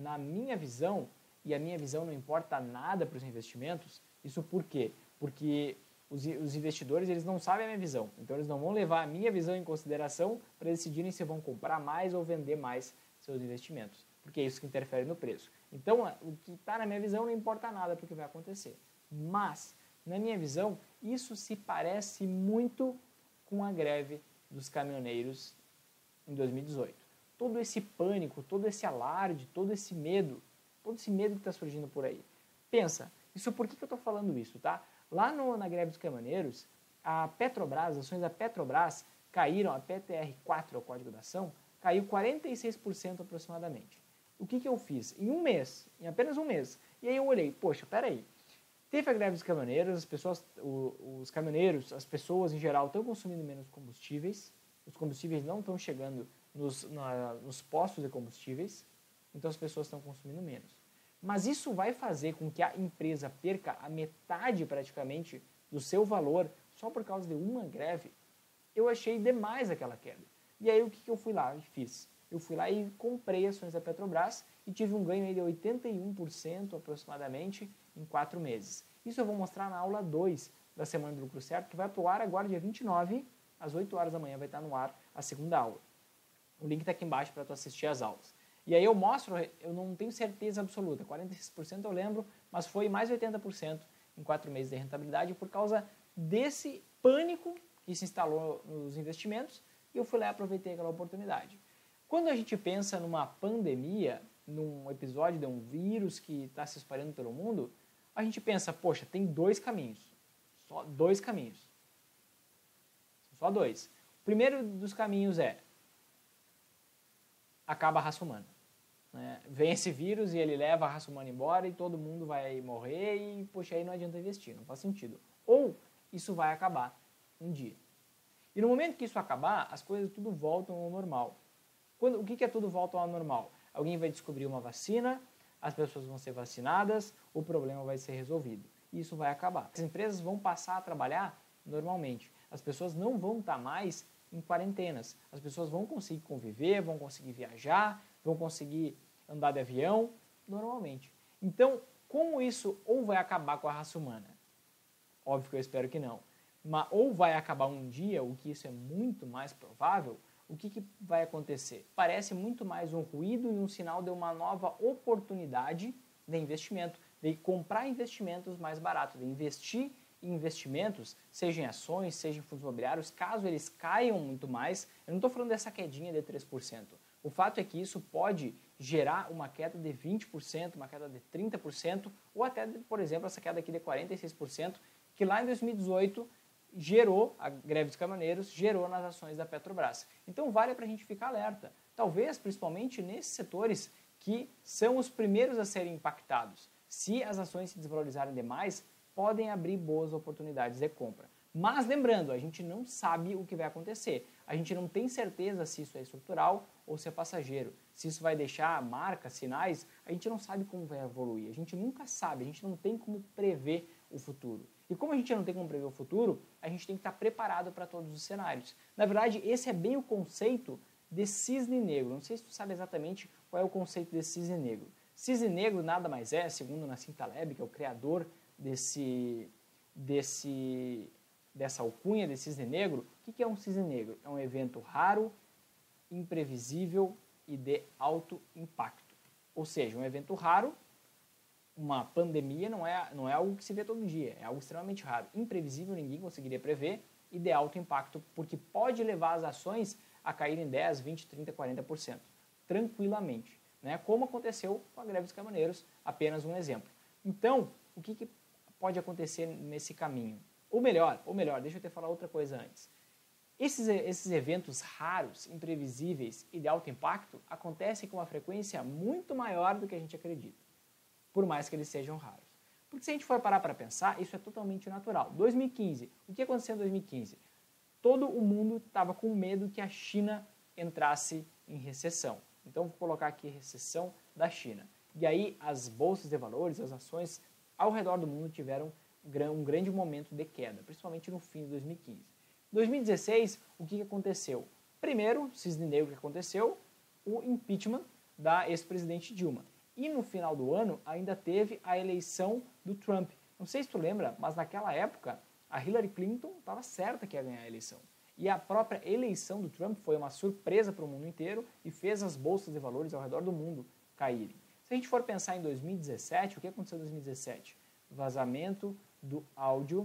e a minha visão não importa nada para os investimentos, isso por quê? Porque os investidores eles não sabem a minha visão, então eles não vão levar a minha visão em consideração para decidirem se vão comprar mais ou vender mais seus investimentos, porque é isso que interfere no preço. Então, o que está na minha visão não importa nada para o que vai acontecer. Mas, na minha visão, isso se parece muito com a greve dos caminhoneiros em 2018. Todo esse pânico, todo esse alarde, todo esse medo que está surgindo por aí. Pensa, por que eu estou falando isso, tá? Lá na greve dos caminhoneiros, a Petrobras, as ações da Petrobras caíram, a PTR4 é o código da ação, caiu 46% aproximadamente. O que eu fiz? Em apenas um mês. E aí eu olhei, poxa, peraí, teve a greve dos caminhoneiros, os caminhoneiros, as pessoas em geral estão consumindo menos combustíveis, os combustíveis não estão chegando nos postos de combustíveis, então as pessoas estão consumindo menos. Mas isso vai fazer com que a empresa perca a metade praticamente do seu valor só por causa de uma greve? Eu achei demais aquela queda. E aí o que eu fui lá e fiz? Eu fui lá e comprei ações da Petrobras e tive um ganho aí de 81% aproximadamente em 4 meses. Isso eu vou mostrar na aula 2 da Semana do Lucro Certo, que vai para o ar agora dia 29, às 8 horas da manhã vai estar no ar a segunda aula. O link está aqui embaixo para tu assistir as aulas. E aí eu mostro, eu não tenho certeza absoluta, 46% eu lembro, mas foi mais de 80% em 4 meses de rentabilidade por causa desse pânico que se instalou nos investimentos e eu fui lá e aproveitei aquela oportunidade. Quando a gente pensa numa pandemia, num episódio de um vírus que está se espalhando pelo mundo, a gente pensa, poxa, tem 2 caminhos, só 2 caminhos, só 2. O primeiro dos caminhos é acaba a raça humana. Né? Vem esse vírus e ele leva a raça humana embora e todo mundo vai morrer e, poxa, aí não adianta investir, não faz sentido. Ou isso vai acabar um dia. E no momento que isso acabar, as coisas tudo voltam ao normal. O que é tudo volta ao normal? Alguém vai descobrir uma vacina, as pessoas vão ser vacinadas, o problema vai ser resolvido. E isso vai acabar. As empresas vão passar a trabalhar normalmente. As pessoas não vão estar mais em quarentenas. As pessoas vão conseguir conviver, vão conseguir viajar, vão conseguir andar de avião normalmente. Então, como isso ou vai acabar com a raça humana? Óbvio que eu espero que não. Mas ou vai acabar um dia, o que isso é muito mais provável, o que vai acontecer? Parece muito mais um ruído e um sinal de uma nova oportunidade de investimento, de comprar investimentos mais baratos, de investir em investimentos, seja em ações, seja em fundos imobiliários, caso eles caiam muito mais. Eu não estou falando dessa quedinha de 3%. O fato é que isso pode gerar uma queda de 20%, uma queda de 30%, ou até, por exemplo, essa queda aqui de 46%, que lá em 2018 gerou, a greve dos caminhoneiros, gerou nas ações da Petrobras. Então vale para a gente ficar alerta. Talvez, principalmente nesses setores que são os primeiros a serem impactados. Se as ações se desvalorizarem demais, podem abrir boas oportunidades de compra. Mas lembrando, a gente não sabe o que vai acontecer. A gente não tem certeza se isso é estrutural ou se é passageiro. Se isso vai deixar marcas, sinais, a gente não sabe como vai evoluir. A gente nunca sabe, a gente não tem como prever o futuro. E como a gente não tem como prever o futuro, a gente tem que estar preparado para todos os cenários. Na verdade, esse é bem o conceito de cisne negro. Não sei se tu sabe exatamente qual é o conceito de cisne negro. Cisne negro nada mais é, segundo Nassim Taleb, que é o criador desse dessa alcunha de cisne negro, o que é um cisne negro? É um evento raro, imprevisível e de alto impacto. Ou seja, um evento raro, uma pandemia não é algo que se vê todo dia, é algo extremamente raro. Imprevisível, ninguém conseguiria prever, e de alto impacto, porque pode levar as ações a caírem 10, 20, 30, 40%, tranquilamente, né? Como aconteceu com a greve dos caminhoneiros, apenas um exemplo. Então, o que pode acontecer nesse caminho? Ou melhor, deixa eu te falar outra coisa antes. Esses eventos raros, imprevisíveis e de alto impacto acontecem com uma frequência muito maior do que a gente acredita, por mais que eles sejam raros. Porque se a gente for parar para pensar, isso é totalmente natural. 2015, o que aconteceu em 2015? Todo o mundo estava com medo que a China entrasse em recessão. Então, vou colocar aqui recessão da China. E aí, as bolsas de valores, as ações ao redor do mundo tiveram um grande momento de queda, principalmente no fim de 2015. Em 2016, o que aconteceu? Primeiro, cisne negro que aconteceu, o impeachment da ex-presidente Dilma. E no final do ano ainda teve a eleição do Trump. Não sei se tu lembra, mas naquela época a Hillary Clinton estava certa que ia ganhar a eleição. E a própria eleição do Trump foi uma surpresa para o mundo inteiro e fez as bolsas de valores ao redor do mundo caírem. Se a gente for pensar em 2017, o que aconteceu em 2017? Vazamento do áudio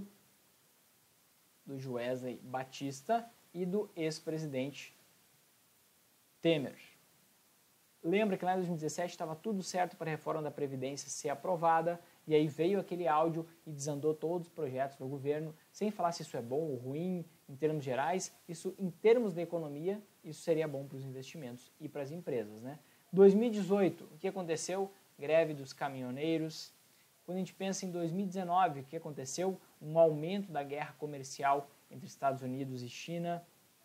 do Joesley Batista e do ex-presidente Temer. Lembra que lá em 2017 estava tudo certo para a reforma da Previdência ser aprovada, e aí veio aquele áudio e desandou todos os projetos do governo, sem falar se isso é bom ou ruim em termos gerais. Isso, em termos da economia, isso seria bom para os investimentos e para as empresas, né? 2018, o que aconteceu? Greve dos caminhoneiros. Quando a gente pensa em 2019, o que aconteceu? Um aumento da guerra comercial entre Estados Unidos e China.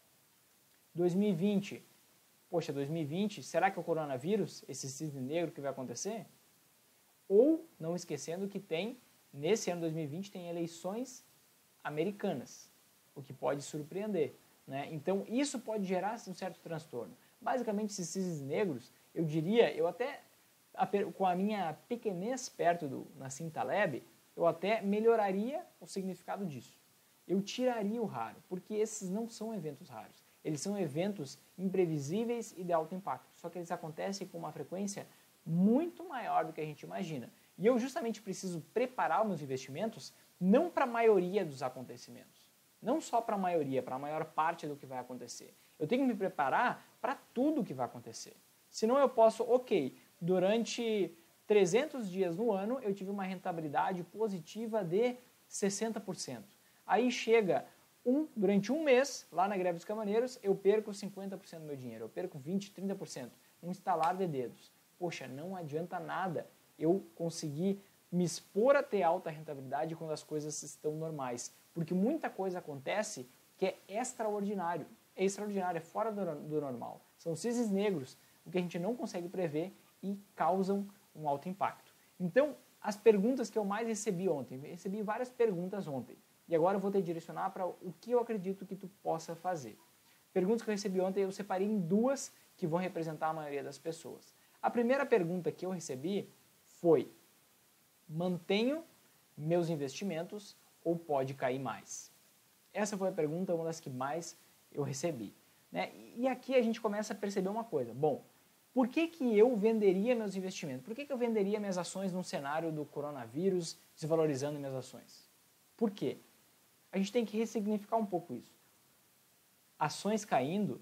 2020, poxa, 2020, será que é o coronavírus, esse cisne negro que vai acontecer? Ou, não esquecendo que nesse ano 2020, tem eleições americanas, o que pode surpreender, né? Então, isso pode gerar um certo transtorno. Basicamente, esses cisnes negros, eu diria, com a minha pequenez perto do Nassim Taleb, eu até melhoraria o significado disso. Eu tiraria o raro, porque esses não são eventos raros. Eles são eventos imprevisíveis e de alto impacto, só que eles acontecem com uma frequência muito maior do que a gente imagina. E eu justamente preciso preparar os meus investimentos não para a maioria dos acontecimentos, não só para a maioria, para a maior parte do que vai acontecer. Eu tenho que me preparar para tudo que vai acontecer. Senão eu posso, durante 300 dias no ano eu tive uma rentabilidade positiva de 60%. Aí chega durante um mês, lá na greve dos caminhoneiros, eu perco 50% do meu dinheiro, eu perco 20%, 30%, num estalar de dedos. Poxa, não adianta nada eu conseguir me expor a ter alta rentabilidade quando as coisas estão normais, porque muita coisa acontece que é extraordinário, é fora do normal. São cisnes negros, o que a gente não consegue prever e causam um alto impacto. Então, as perguntas que eu mais recebi ontem, recebi várias perguntas ontem, e agora eu vou te direcionar para o que eu acredito que tu possa fazer. Perguntas que eu recebi ontem, eu separei em duas que vão representar a maioria das pessoas. A primeira pergunta que eu recebi foi: mantenho meus investimentos ou pode cair mais? Essa foi a pergunta, uma das que mais eu recebi, né? E aqui a gente começa a perceber uma coisa. Bom, por que eu venderia meus investimentos? Por que eu venderia minhas ações num cenário do coronavírus, desvalorizando minhas ações? Por quê? A gente tem que ressignificar um pouco isso. Ações caindo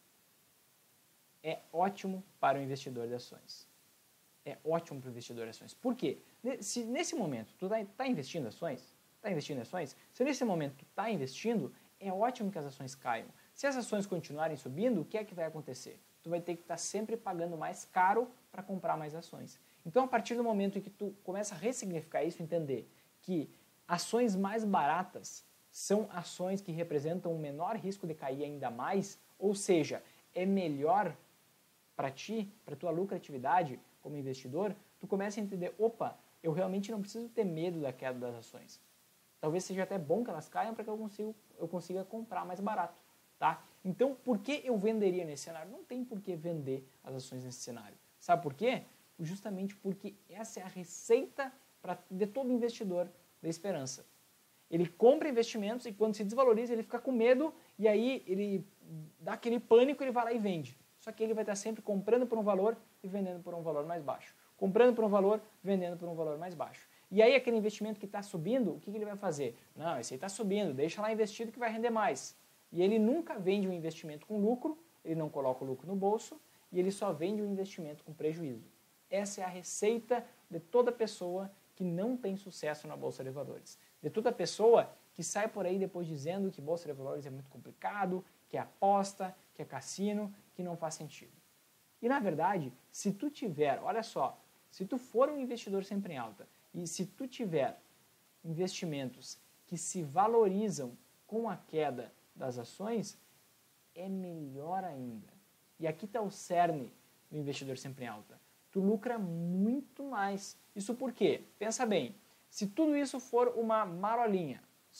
é ótimo para o investidor de ações. É ótimo para o investidor de ações. Por quê? Se nesse momento tu está investindo em ações, se nesse momento tu está investindo, é ótimo que as ações caiam. Se as ações continuarem subindo, o que é que vai acontecer? Tu vai ter que estar sempre pagando mais caro para comprar mais ações. Então, a partir do momento em que tu começa a ressignificar isso, entender que ações mais baratas são ações que representam um menor risco de cair ainda mais, ou seja, é melhor para ti, para tua lucratividade como investidor, tu começa a entender, eu realmente não preciso ter medo da queda das ações. Talvez seja até bom que elas caiam para que eu consiga comprar mais barato, tá? Então, por que eu venderia nesse cenário? Não tem por que vender as ações nesse cenário. Sabe por quê? Justamente porque essa é a receita de todo investidor da esperança. Ele compra investimentos e quando se desvaloriza ele fica com medo e aí ele dá aquele pânico e ele vai lá e vende. Só que ele vai estar sempre comprando por um valor e vendendo por um valor mais baixo. Comprando por um valor, vendendo por um valor mais baixo. E aí aquele investimento que está subindo, o que ele vai fazer? Não, esse aí está subindo, deixa lá investido que vai render mais. E ele nunca vende um investimento com lucro, ele não coloca o lucro no bolso e ele só vende um investimento com prejuízo. Essa é a receita de toda pessoa que não tem sucesso na Bolsa de Valores. De toda pessoa que sai por aí depois dizendo que Bolsa de Valores é muito complicado, que é aposta, que é cassino, que não faz sentido. E na verdade, se tu tiver, olha só, se tu for um investidor sempre em alta e se tu tiver investimentos que se valorizam com a queda das ações, é melhor ainda. E aqui está o cerne do investidor sempre em alta. Tu lucra muito mais. Isso por quê? Pensa bem, se tudo isso for uma marolinha,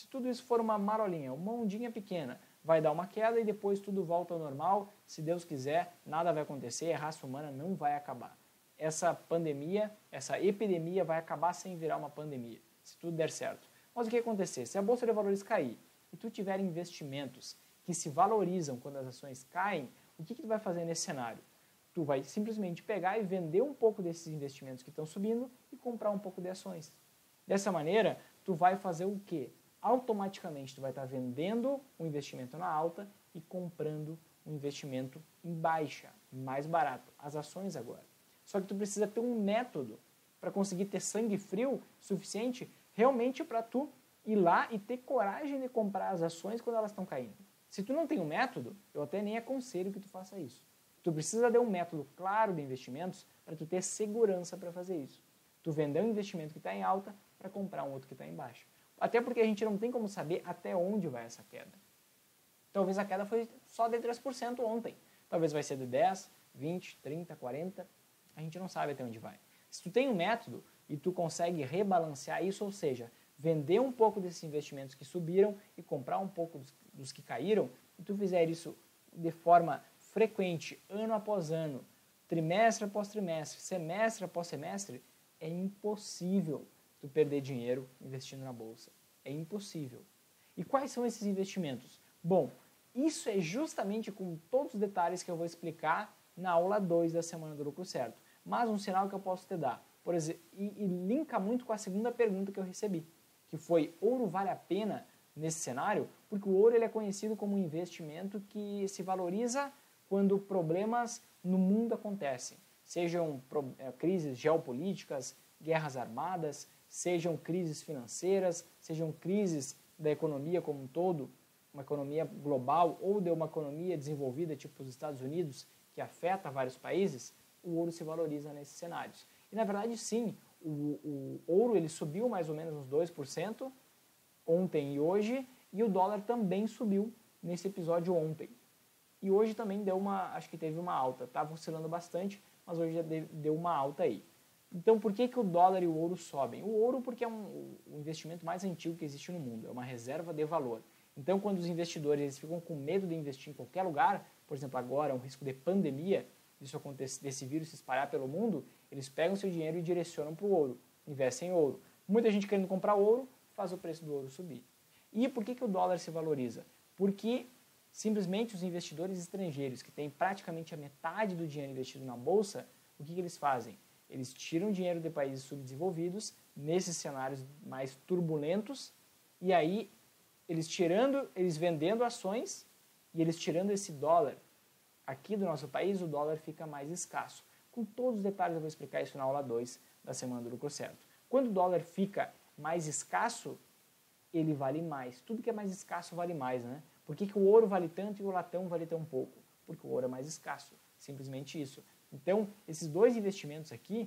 uma ondinha pequena, vai dar uma queda e depois tudo volta ao normal, se Deus quiser, nada vai acontecer, a raça humana não vai acabar. Essa pandemia, essa epidemia vai acabar sem virar uma pandemia, se tudo der certo. Mas o que acontecer? Se a Bolsa de Valores cair e tu tiver investimentos que se valorizam quando as ações caem, o que tu vai fazer nesse cenário? Tu vai simplesmente pegar e vender um pouco desses investimentos que estão subindo e comprar um pouco de ações. Dessa maneira, tu vai fazer o quê? Automaticamente tu vai estar vendendo um investimento na alta e comprando um investimento em baixa, mais barato, as ações agora. Só que tu precisa ter um método para conseguir ter sangue frio suficiente realmente para tu ir lá e ter coragem de comprar as ações quando elas estão caindo. Se tu não tem um método, eu até nem aconselho que tu faça isso. Tu precisa de um método claro de investimentos para tu ter segurança para fazer isso. Tu vender um investimento que está em alta para comprar um outro que está em baixa. Até porque a gente não tem como saber até onde vai essa queda. Talvez a queda foi só de 3% ontem. Talvez vai ser de 10, 20, 30, 40. A gente não sabe até onde vai. Se tu tem um método e tu consegue rebalancear isso, ou seja, vender um pouco desses investimentos que subiram e comprar um pouco dos que caíram, e tu fizer isso de forma frequente, ano após ano, trimestre após trimestre, semestre após semestre, é impossível tu perder dinheiro investindo na bolsa. É impossível. E quais são esses investimentos? Bom, isso é justamente com todos os detalhes que eu vou explicar na aula 2 da Semana do Lucro Certo. Mas um sinal que eu posso te dar, por exemplo, e linka muito com a segunda pergunta que eu recebi, que foi: ouro vale a pena nesse cenário? Porque o ouro ele é conhecido como um investimento que se valoriza quando problemas no mundo acontecem, sejam crises geopolíticas, guerras armadas, sejam crises financeiras, sejam crises da economia como um todo, uma economia global ou de uma economia desenvolvida tipo os Estados Unidos, que afeta vários países, o ouro se valoriza nesses cenários. E na verdade sim, o ouro ele subiu mais ou menos uns 2% ontem e hoje, e o dólar também subiu nesse episódio ontem. E hoje também acho que teve uma alta, estava oscilando bastante, mas hoje já deu uma alta aí. Então por que o dólar e o ouro sobem? O ouro porque é o investimento mais antigo que existe no mundo, é uma reserva de valor. Então quando os investidores eles ficam com medo de investir em qualquer lugar, por exemplo agora um risco de pandemia, desse vírus se espalhar pelo mundo, eles pegam seu dinheiro e direcionam para o ouro, investem em ouro. Muita gente querendo comprar ouro, faz o preço do ouro subir. E por que o dólar se valoriza? Porque simplesmente os investidores estrangeiros, que têm praticamente a metade do dinheiro investido na bolsa, o que eles fazem? Eles tiram dinheiro de países subdesenvolvidos, nesses cenários mais turbulentos, e aí eles vendendo ações e eles tirando esse dólar. Aqui do nosso país, o dólar fica mais escasso. Com todos os detalhes, eu vou explicar isso na aula 2 da Semana do Lucro Certo. Quando o dólar fica mais escasso, ele vale mais. Tudo que é mais escasso vale mais, né? Por que o ouro vale tanto e o latão vale tão pouco? Porque o ouro é mais escasso. Simplesmente isso. Então, esses dois investimentos aqui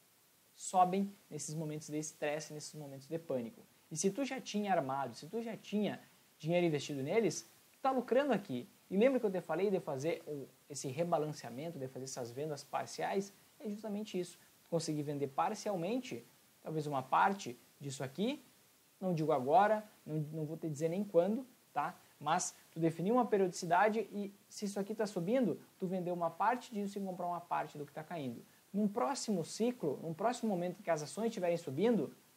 sobem nesses momentos de estresse, nesses momentos de pânico. E se tu já tinha armado, se tu já tinha dinheiro investido neles, tu está lucrando aqui. E lembra que eu te falei de fazer esse rebalanceamento, de fazer essas vendas parciais? É justamente isso. Conseguir vender parcialmente, talvez uma parte disso aqui, não digo agora, não vou te dizer nem quando, tá? Mas tu definir uma periodicidade e se isso aqui está subindo, tu vender uma parte disso e comprar uma parte do que está caindo. Num próximo ciclo, num próximo momento que as ações estiverem subindo,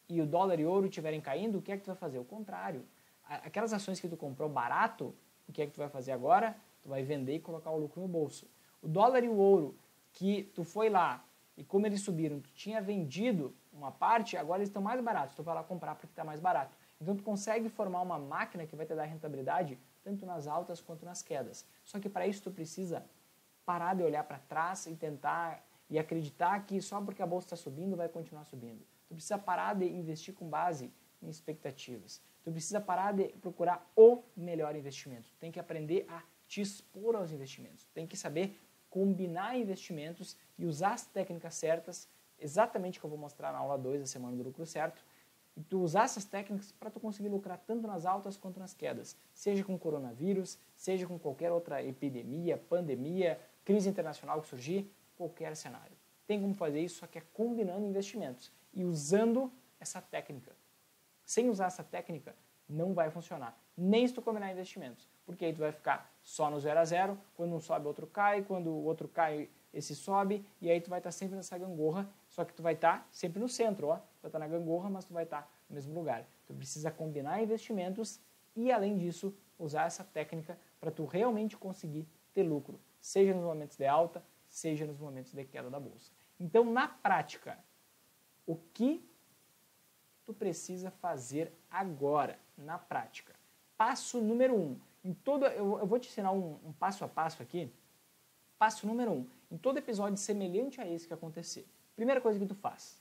e o dólar e o ouro estiverem caindo, o que é que tu vai fazer? O contrário. Aquelas ações que tu comprou barato, o que é que tu vai fazer agora? Tu vai vender e colocar o lucro no bolso. O dólar e o ouro, que tu foi lá e como eles subiram, tu tinha vendido uma parte, agora eles estão mais baratos, tu vai lá comprar porque está mais barato. Então tu consegue formar uma máquina que vai te dar rentabilidade tanto nas altas quanto nas quedas. Só que para isso tu precisa parar de olhar para trás e tentar e acreditar que só porque a bolsa está subindo vai continuar subindo. Tu precisa parar de investir com base em expectativas. Tu precisa parar de procurar o melhor investimento. Tu tem que aprender a te expor aos investimentos. Tu tem que saber combinar investimentos e usar as técnicas certas, exatamente o que eu vou mostrar na aula 2 da Semana do Lucro Certo, e tu usar essas técnicas para tu conseguir lucrar tanto nas altas quanto nas quedas, seja com coronavírus, seja com qualquer outra epidemia, pandemia, crise internacional que surgir, qualquer cenário. Tem como fazer isso, só que é combinando investimentos e usando essa técnica. Sem usar essa técnica, não vai funcionar. Nem se tu combinar investimentos. Porque aí tu vai ficar só no 0 a 0, quando um sobe, o outro cai, quando o outro cai, esse sobe, e aí tu vai estar sempre nessa gangorra, só que tu vai estar sempre no centro, ó. Tu vai estar na gangorra, mas tu vai estar no mesmo lugar. Tu precisa combinar investimentos e, além disso, usar essa técnica para tu realmente conseguir ter lucro, seja nos momentos de alta, seja nos momentos de queda da bolsa. Então, na prática, o que tu precisa fazer agora, na prática? Passo número 1. Eu vou te ensinar um passo a passo aqui. Passo número 1. Em todo episódio semelhante a esse que acontecer, primeira coisa que tu faz: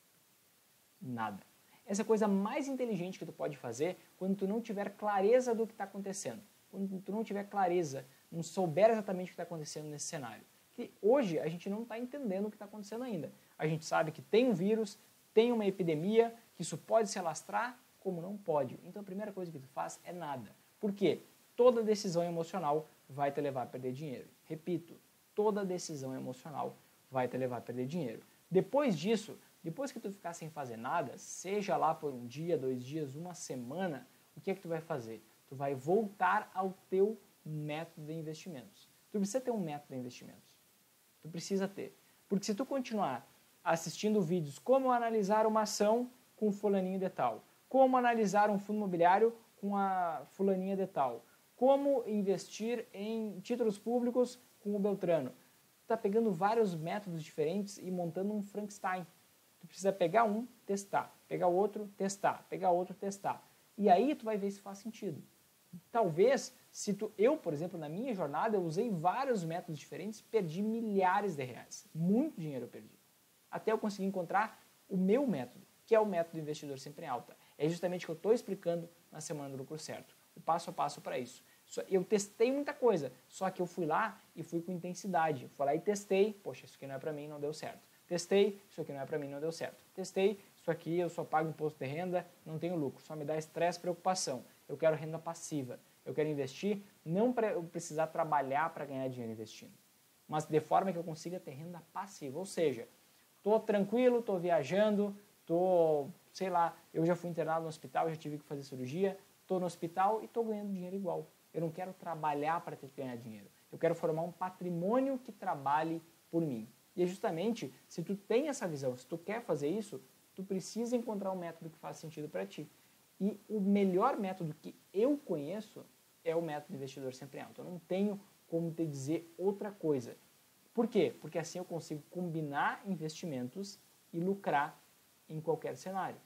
nada. Essa é a coisa mais inteligente que tu pode fazer quando tu não tiver clareza do que está acontecendo. Quando tu não tiver clareza, não souber exatamente o que está acontecendo nesse cenário. Que hoje a gente não está entendendo o que está acontecendo ainda. A gente sabe que tem um vírus, tem uma epidemia, que isso pode se alastrar, como não pode. Então a primeira coisa que tu faz é nada. Por quê? Toda decisão emocional vai te levar a perder dinheiro. Repito, toda decisão emocional vai te levar a perder dinheiro. Depois disso, depois que tu ficar sem fazer nada, seja lá por um dia, 2 dias, uma semana, o que é que tu vai fazer? Tu vai voltar ao teu método de investimentos. Tu precisa ter um método de investimentos. Tu precisa ter. Porque se tu continuar assistindo vídeos como analisar uma ação com fulaninho de tal, como analisar um fundo imobiliário com a fulaninha de tal, como investir em títulos públicos com o Beltrano. Tu está pegando vários métodos diferentes e montando um Frankenstein. Tu precisa pegar um, testar, pegar o outro, testar, pegar outro, testar. E aí tu vai ver se faz sentido. Talvez, eu, por exemplo, na minha jornada, eu usei vários métodos diferentes, perdi milhares de reais. Muito dinheiro eu perdi. Até eu conseguir encontrar o meu método, que é o método investidor sempre em alta. É justamente o que eu estou explicando na Semana do Lucro Certo. O passo a passo para isso. Eu testei muita coisa, só que eu fui lá e fui com intensidade. Fui lá e testei, poxa, isso aqui não é para mim, não deu certo. Testei, isso aqui não é para mim, não deu certo. Testei, isso aqui eu só pago imposto de renda, não tenho lucro, só me dá estresse e preocupação. Eu quero renda passiva, eu quero investir, não para eu precisar trabalhar para ganhar dinheiro investindo, mas de forma que eu consiga ter renda passiva, ou seja, estou tranquilo, estou viajando, sei lá, eu já fui internado no hospital, já tive que fazer cirurgia, estou no hospital e estou ganhando dinheiro igual. Eu não quero trabalhar para ter que ganhar dinheiro. Eu quero formar um patrimônio que trabalhe por mim. E é justamente, se tu tem essa visão, se tu quer fazer isso, tu precisa encontrar um método que faça sentido para ti. E o melhor método que eu conheço é o método investidor sempre em alta. Eu não tenho como te dizer outra coisa. Por quê? Porque assim eu consigo combinar investimentos e lucrar em qualquer cenário.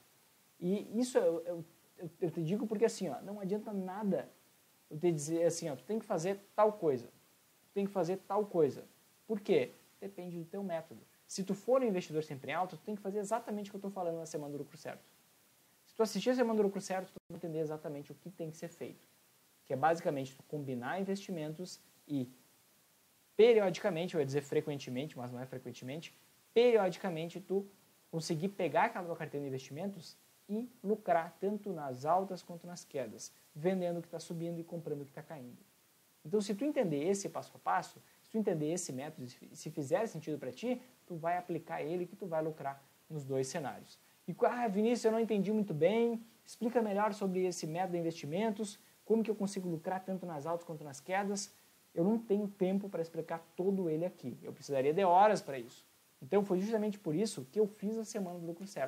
E isso eu te digo porque assim, ó, não adianta nada eu te dizer assim, ó, tu tem que fazer tal coisa, tu tem que fazer tal coisa. Por quê? Depende do teu método. Se tu for um investidor sempre em alta, tu tem que fazer exatamente o que eu estou falando na Semana do Lucro Certo. Se tu assistir a Semana do Lucro Certo, tu vai entender exatamente o que tem que ser feito. Que é basicamente tu combinar investimentos e periodicamente, eu ia dizer frequentemente, mas não é frequentemente, periodicamente tu conseguir pegar aquela tua carteira de investimentos e lucrar tanto nas altas quanto nas quedas, vendendo o que está subindo e comprando o que está caindo. Então, se tu entender esse passo a passo, se tu entender esse método, se fizer sentido para ti, tu vai aplicar ele que tu vai lucrar nos dois cenários. E, Vinícius, eu não entendi muito bem, explica melhor sobre esse método de investimentos, como que eu consigo lucrar tanto nas altas quanto nas quedas. Eu não tenho tempo para explicar todo ele aqui, eu precisaria de horas para isso. Então, foi justamente por isso que eu fiz a Semana do Lucro Certo.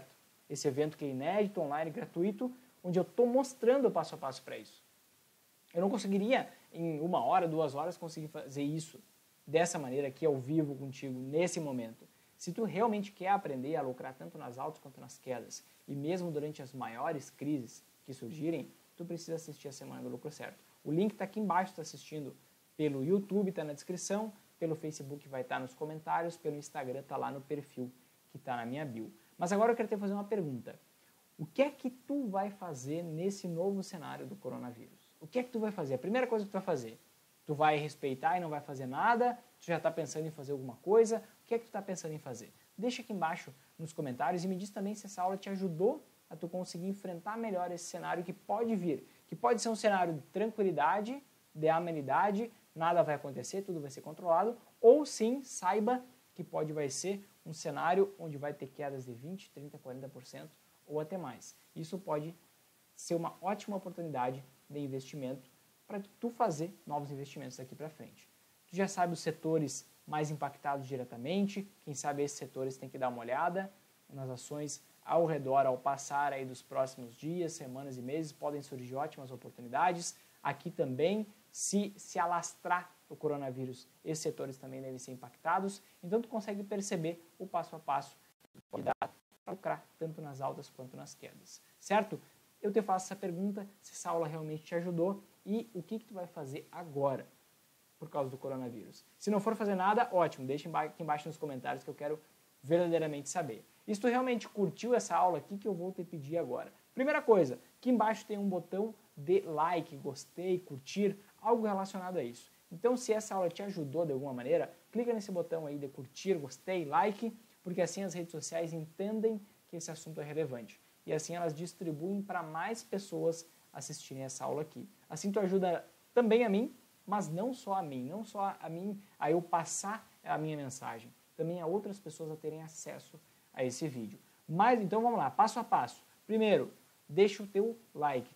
esse evento que é inédito, online, gratuito, onde eu estou mostrando o passo a passo para isso. Eu não conseguiria, em 1 hora, 2 horas, conseguir fazer isso dessa maneira aqui, ao vivo contigo, nesse momento. Se tu realmente quer aprender a lucrar tanto nas altas quanto nas quedas, e mesmo durante as maiores crises que surgirem, tu precisa assistir a Semana do Lucro Certo. O link está aqui embaixo, está assistindo pelo YouTube, está na descrição, pelo Facebook vai estar nos comentários, pelo Instagram está lá no perfil que está na minha bio. Mas agora eu quero te fazer uma pergunta. O que é que tu vai fazer nesse novo cenário do coronavírus? O que é que tu vai fazer? A primeira coisa que tu vai fazer, tu vai respeitar e não vai fazer nada? Tu já está pensando em fazer alguma coisa? O que é que tu está pensando em fazer? Deixa aqui embaixo nos comentários e me diz também se essa aula te ajudou a tu conseguir enfrentar melhor esse cenário que pode vir, que pode ser um cenário de tranquilidade, de amenidade, nada vai acontecer, tudo vai ser controlado, ou sim, saiba que vai ser um cenário onde vai ter quedas de 20%, 30%, 40% ou até mais. Isso pode ser uma ótima oportunidade de investimento para tu fazer novos investimentos daqui para frente. Tu já sabe os setores mais impactados diretamente, quem sabe esses setores tem que dar uma olhada nas ações ao redor, ao passar aí dos próximos dias, semanas e meses, podem surgir ótimas oportunidades. Aqui também, se alastrar o coronavírus, esses setores também devem ser impactados, então tu consegue perceber o passo a passo que pode dar para lucrar tanto nas altas quanto nas quedas, certo? Eu te faço essa pergunta, se essa aula realmente te ajudou e o que tu vai fazer agora por causa do coronavírus. Se não for fazer nada, ótimo, deixa aqui embaixo nos comentários que eu quero verdadeiramente saber. E se tu realmente curtiu essa aula, o que eu vou te pedir agora? Primeira coisa, aqui embaixo tem um botão de like, gostei, curtir, algo relacionado a isso. Então, se essa aula te ajudou de alguma maneira, clica nesse botão aí de curtir, gostei, like, porque assim as redes sociais entendem que esse assunto é relevante. E assim elas distribuem para mais pessoas assistirem essa aula aqui. Assim tu ajuda também a mim, mas não só a mim, não só a mim a eu passar a minha mensagem, também a outras pessoas a terem acesso a esse vídeo. Mas então vamos lá, passo a passo. Primeiro, deixa o teu like,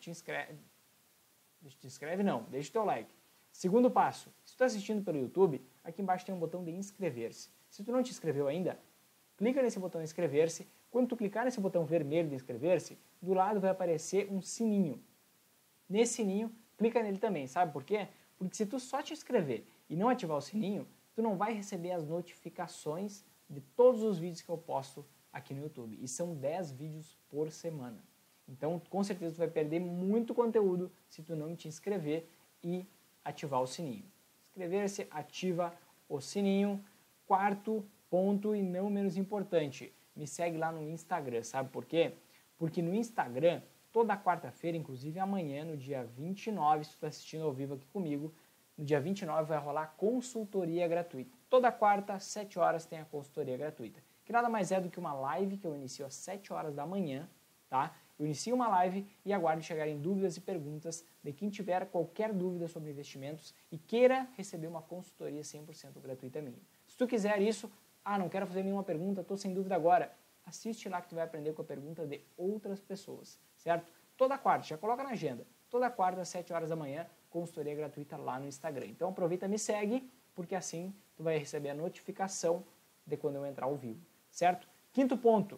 deixa o teu like. Segundo passo, se tu está assistindo pelo YouTube, aqui embaixo tem um botão de inscrever-se. Se tu não te inscreveu ainda, clica nesse botão de inscrever-se. Quando tu clicar nesse botão vermelho de inscrever-se, do lado vai aparecer um sininho. Nesse sininho, clica nele também, sabe por quê? Porque se tu só te inscrever e não ativar o sininho, tu não vai receber as notificações de todos os vídeos que eu posto aqui no YouTube. E são 10 vídeos por semana. Então, com certeza, tu vai perder muito conteúdo se tu não te inscrever e ativar o sininho. Inscrever-se, ativa o sininho. Quarto ponto e não menos importante, me segue lá no Instagram, sabe por quê? Porque no Instagram, toda quarta-feira, inclusive amanhã, no dia 29, se tu está assistindo ao vivo aqui comigo, no dia 29 vai rolar consultoria gratuita. Toda quarta, às 7 horas, tem a consultoria gratuita. Que nada mais é do que uma live que eu inicio às 7 horas da manhã, tá? Eu inicio uma live e aguardo chegarem dúvidas e perguntas de quem tiver qualquer dúvida sobre investimentos e queira receber uma consultoria 100% gratuita minha. Se tu quiser isso, não quero fazer nenhuma pergunta, estou sem dúvida agora, assiste lá que tu vai aprender com a pergunta de outras pessoas, certo? Toda quarta, já coloca na agenda, toda quarta às 7 horas da manhã, consultoria gratuita lá no Instagram. Então aproveita e me segue, porque assim tu vai receber a notificação de quando eu entrar ao vivo, certo? Quinto ponto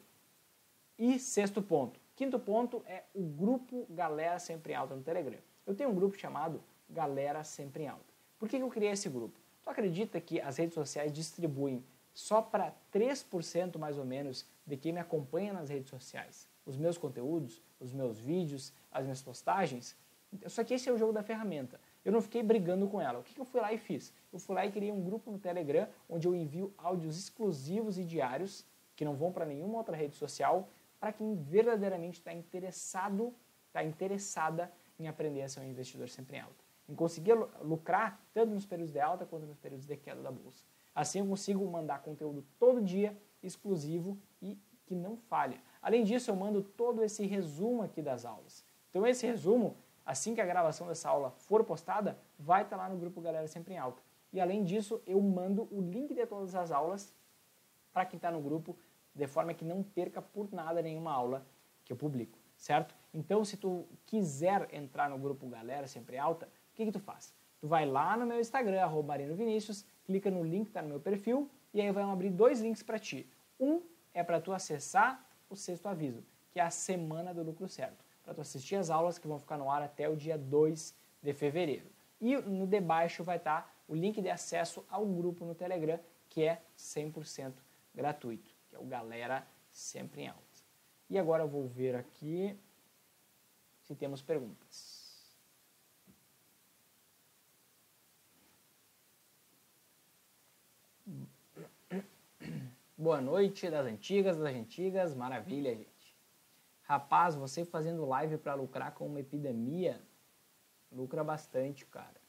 e sexto ponto. Quinto ponto é o grupo Galera Sempre em Alta no Telegram. Eu tenho um grupo chamado Galera Sempre em Alta. Por que eu criei esse grupo? Tu acredita que as redes sociais distribuem só para 3% mais ou menos de quem me acompanha nas redes sociais os meus conteúdos, os meus vídeos, as minhas postagens? Só que esse é o jogo da ferramenta. Eu não fiquei brigando com ela. O que eu fui lá e fiz? Eu fui lá e criei um grupo no Telegram onde eu envio áudios exclusivos e diários que não vão para nenhuma outra rede social para quem verdadeiramente está interessado, está interessada em aprender a ser um investidor sempre em alta. Em conseguir lucrar tanto nos períodos de alta quanto nos períodos de queda da bolsa. Assim eu consigo mandar conteúdo todo dia, exclusivo e que não falha. Além disso, eu mando todo esse resumo aqui das aulas. Então esse resumo, assim que a gravação dessa aula for postada, vai estar lá no grupo Galera Sempre em Alta. E além disso, eu mando o link de todas as aulas para quem está no grupo, de forma que não perca por nada nenhuma aula que eu publico, certo? Então, se tu quiser entrar no grupo Galera Sempre Alta, o que tu faz? Tu vai lá no meu Instagram, @marinovinicius, clica no link que está no meu perfil e aí vai abrir 2 links para ti. Um é para tu acessar o sexto aviso, que é a Semana do Lucro Certo, para tu assistir as aulas que vão ficar no ar até o dia 2 de fevereiro. E no debaixo vai estar o link de acesso ao grupo no Telegram, que é 100% gratuito, que é o Galera Sempre em Alta. E agora eu vou ver aqui se temos perguntas. Boa noite das antigas, maravilha, gente. Rapaz, você fazendo live para lucrar com uma epidemia, lucra bastante, cara.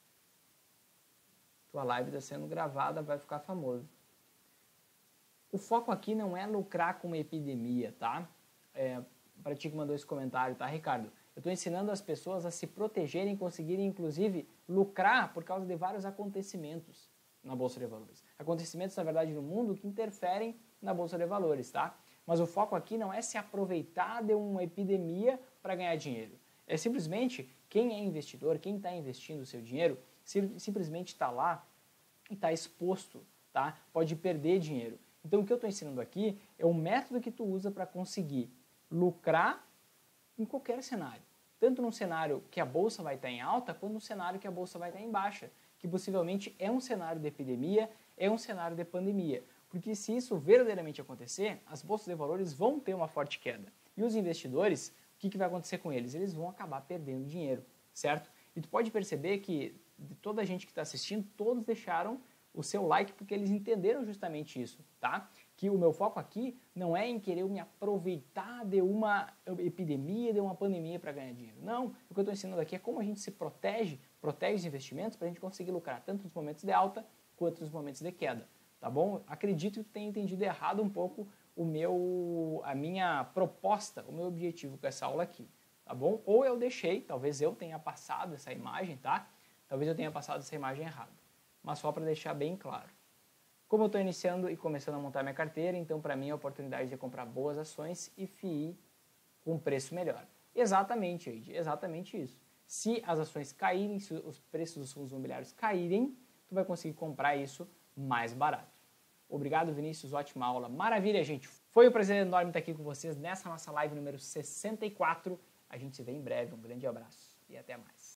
Tua live está sendo gravada, vai ficar famoso. O foco aqui não é lucrar com uma epidemia, tá? Para ti que mandou esse comentário, tá, Ricardo? Eu estou ensinando as pessoas a se protegerem e conseguirem, inclusive, lucrar por causa de vários acontecimentos na Bolsa de Valores. Acontecimentos, na verdade, no mundo que interferem na Bolsa de Valores, tá? Mas o foco aqui não é se aproveitar de uma epidemia para ganhar dinheiro. É simplesmente quem é investidor, quem está investindo o seu dinheiro, simplesmente está lá e está exposto, tá? Pode perder dinheiro. Então, o que eu estou ensinando aqui é o método que tu usa para conseguir lucrar em qualquer cenário. Tanto num cenário que a Bolsa vai estar em alta, quanto num cenário que a Bolsa vai estar em baixa, que possivelmente é um cenário de epidemia, é um cenário de pandemia. Porque se isso verdadeiramente acontecer, as bolsas de valores vão ter uma forte queda. E os investidores, o que vai acontecer com eles? Eles vão acabar perdendo dinheiro, certo? E tu pode perceber que de toda a gente que está assistindo, todos deixaram o seu like porque eles entenderam justamente isso, tá? Que o meu foco aqui não é em querer me aproveitar de uma epidemia, de uma pandemia para ganhar dinheiro. Não, o que eu estou ensinando aqui é como a gente se protege os investimentos para a gente conseguir lucrar tanto nos momentos de alta quanto nos momentos de queda, tá bom? Acredito que tenha entendido errado um pouco a minha proposta, o meu objetivo com essa aula aqui, tá bom? Ou eu deixei, talvez eu tenha passado essa imagem, tá? Talvez eu tenha passado essa imagem errada, mas só para deixar bem claro. Como eu estou iniciando e começando a montar minha carteira, então para mim é a oportunidade de comprar boas ações e FII com preço melhor. Exatamente, Eide, exatamente isso. Se as ações caírem, se os preços dos fundos imobiliários caírem, tu vai conseguir comprar isso mais barato. Obrigado, Vinícius, ótima aula. Maravilha, gente. Foi um prazer enorme estar aqui com vocês nessa nossa live número 64. A gente se vê em breve. Um grande abraço e até mais.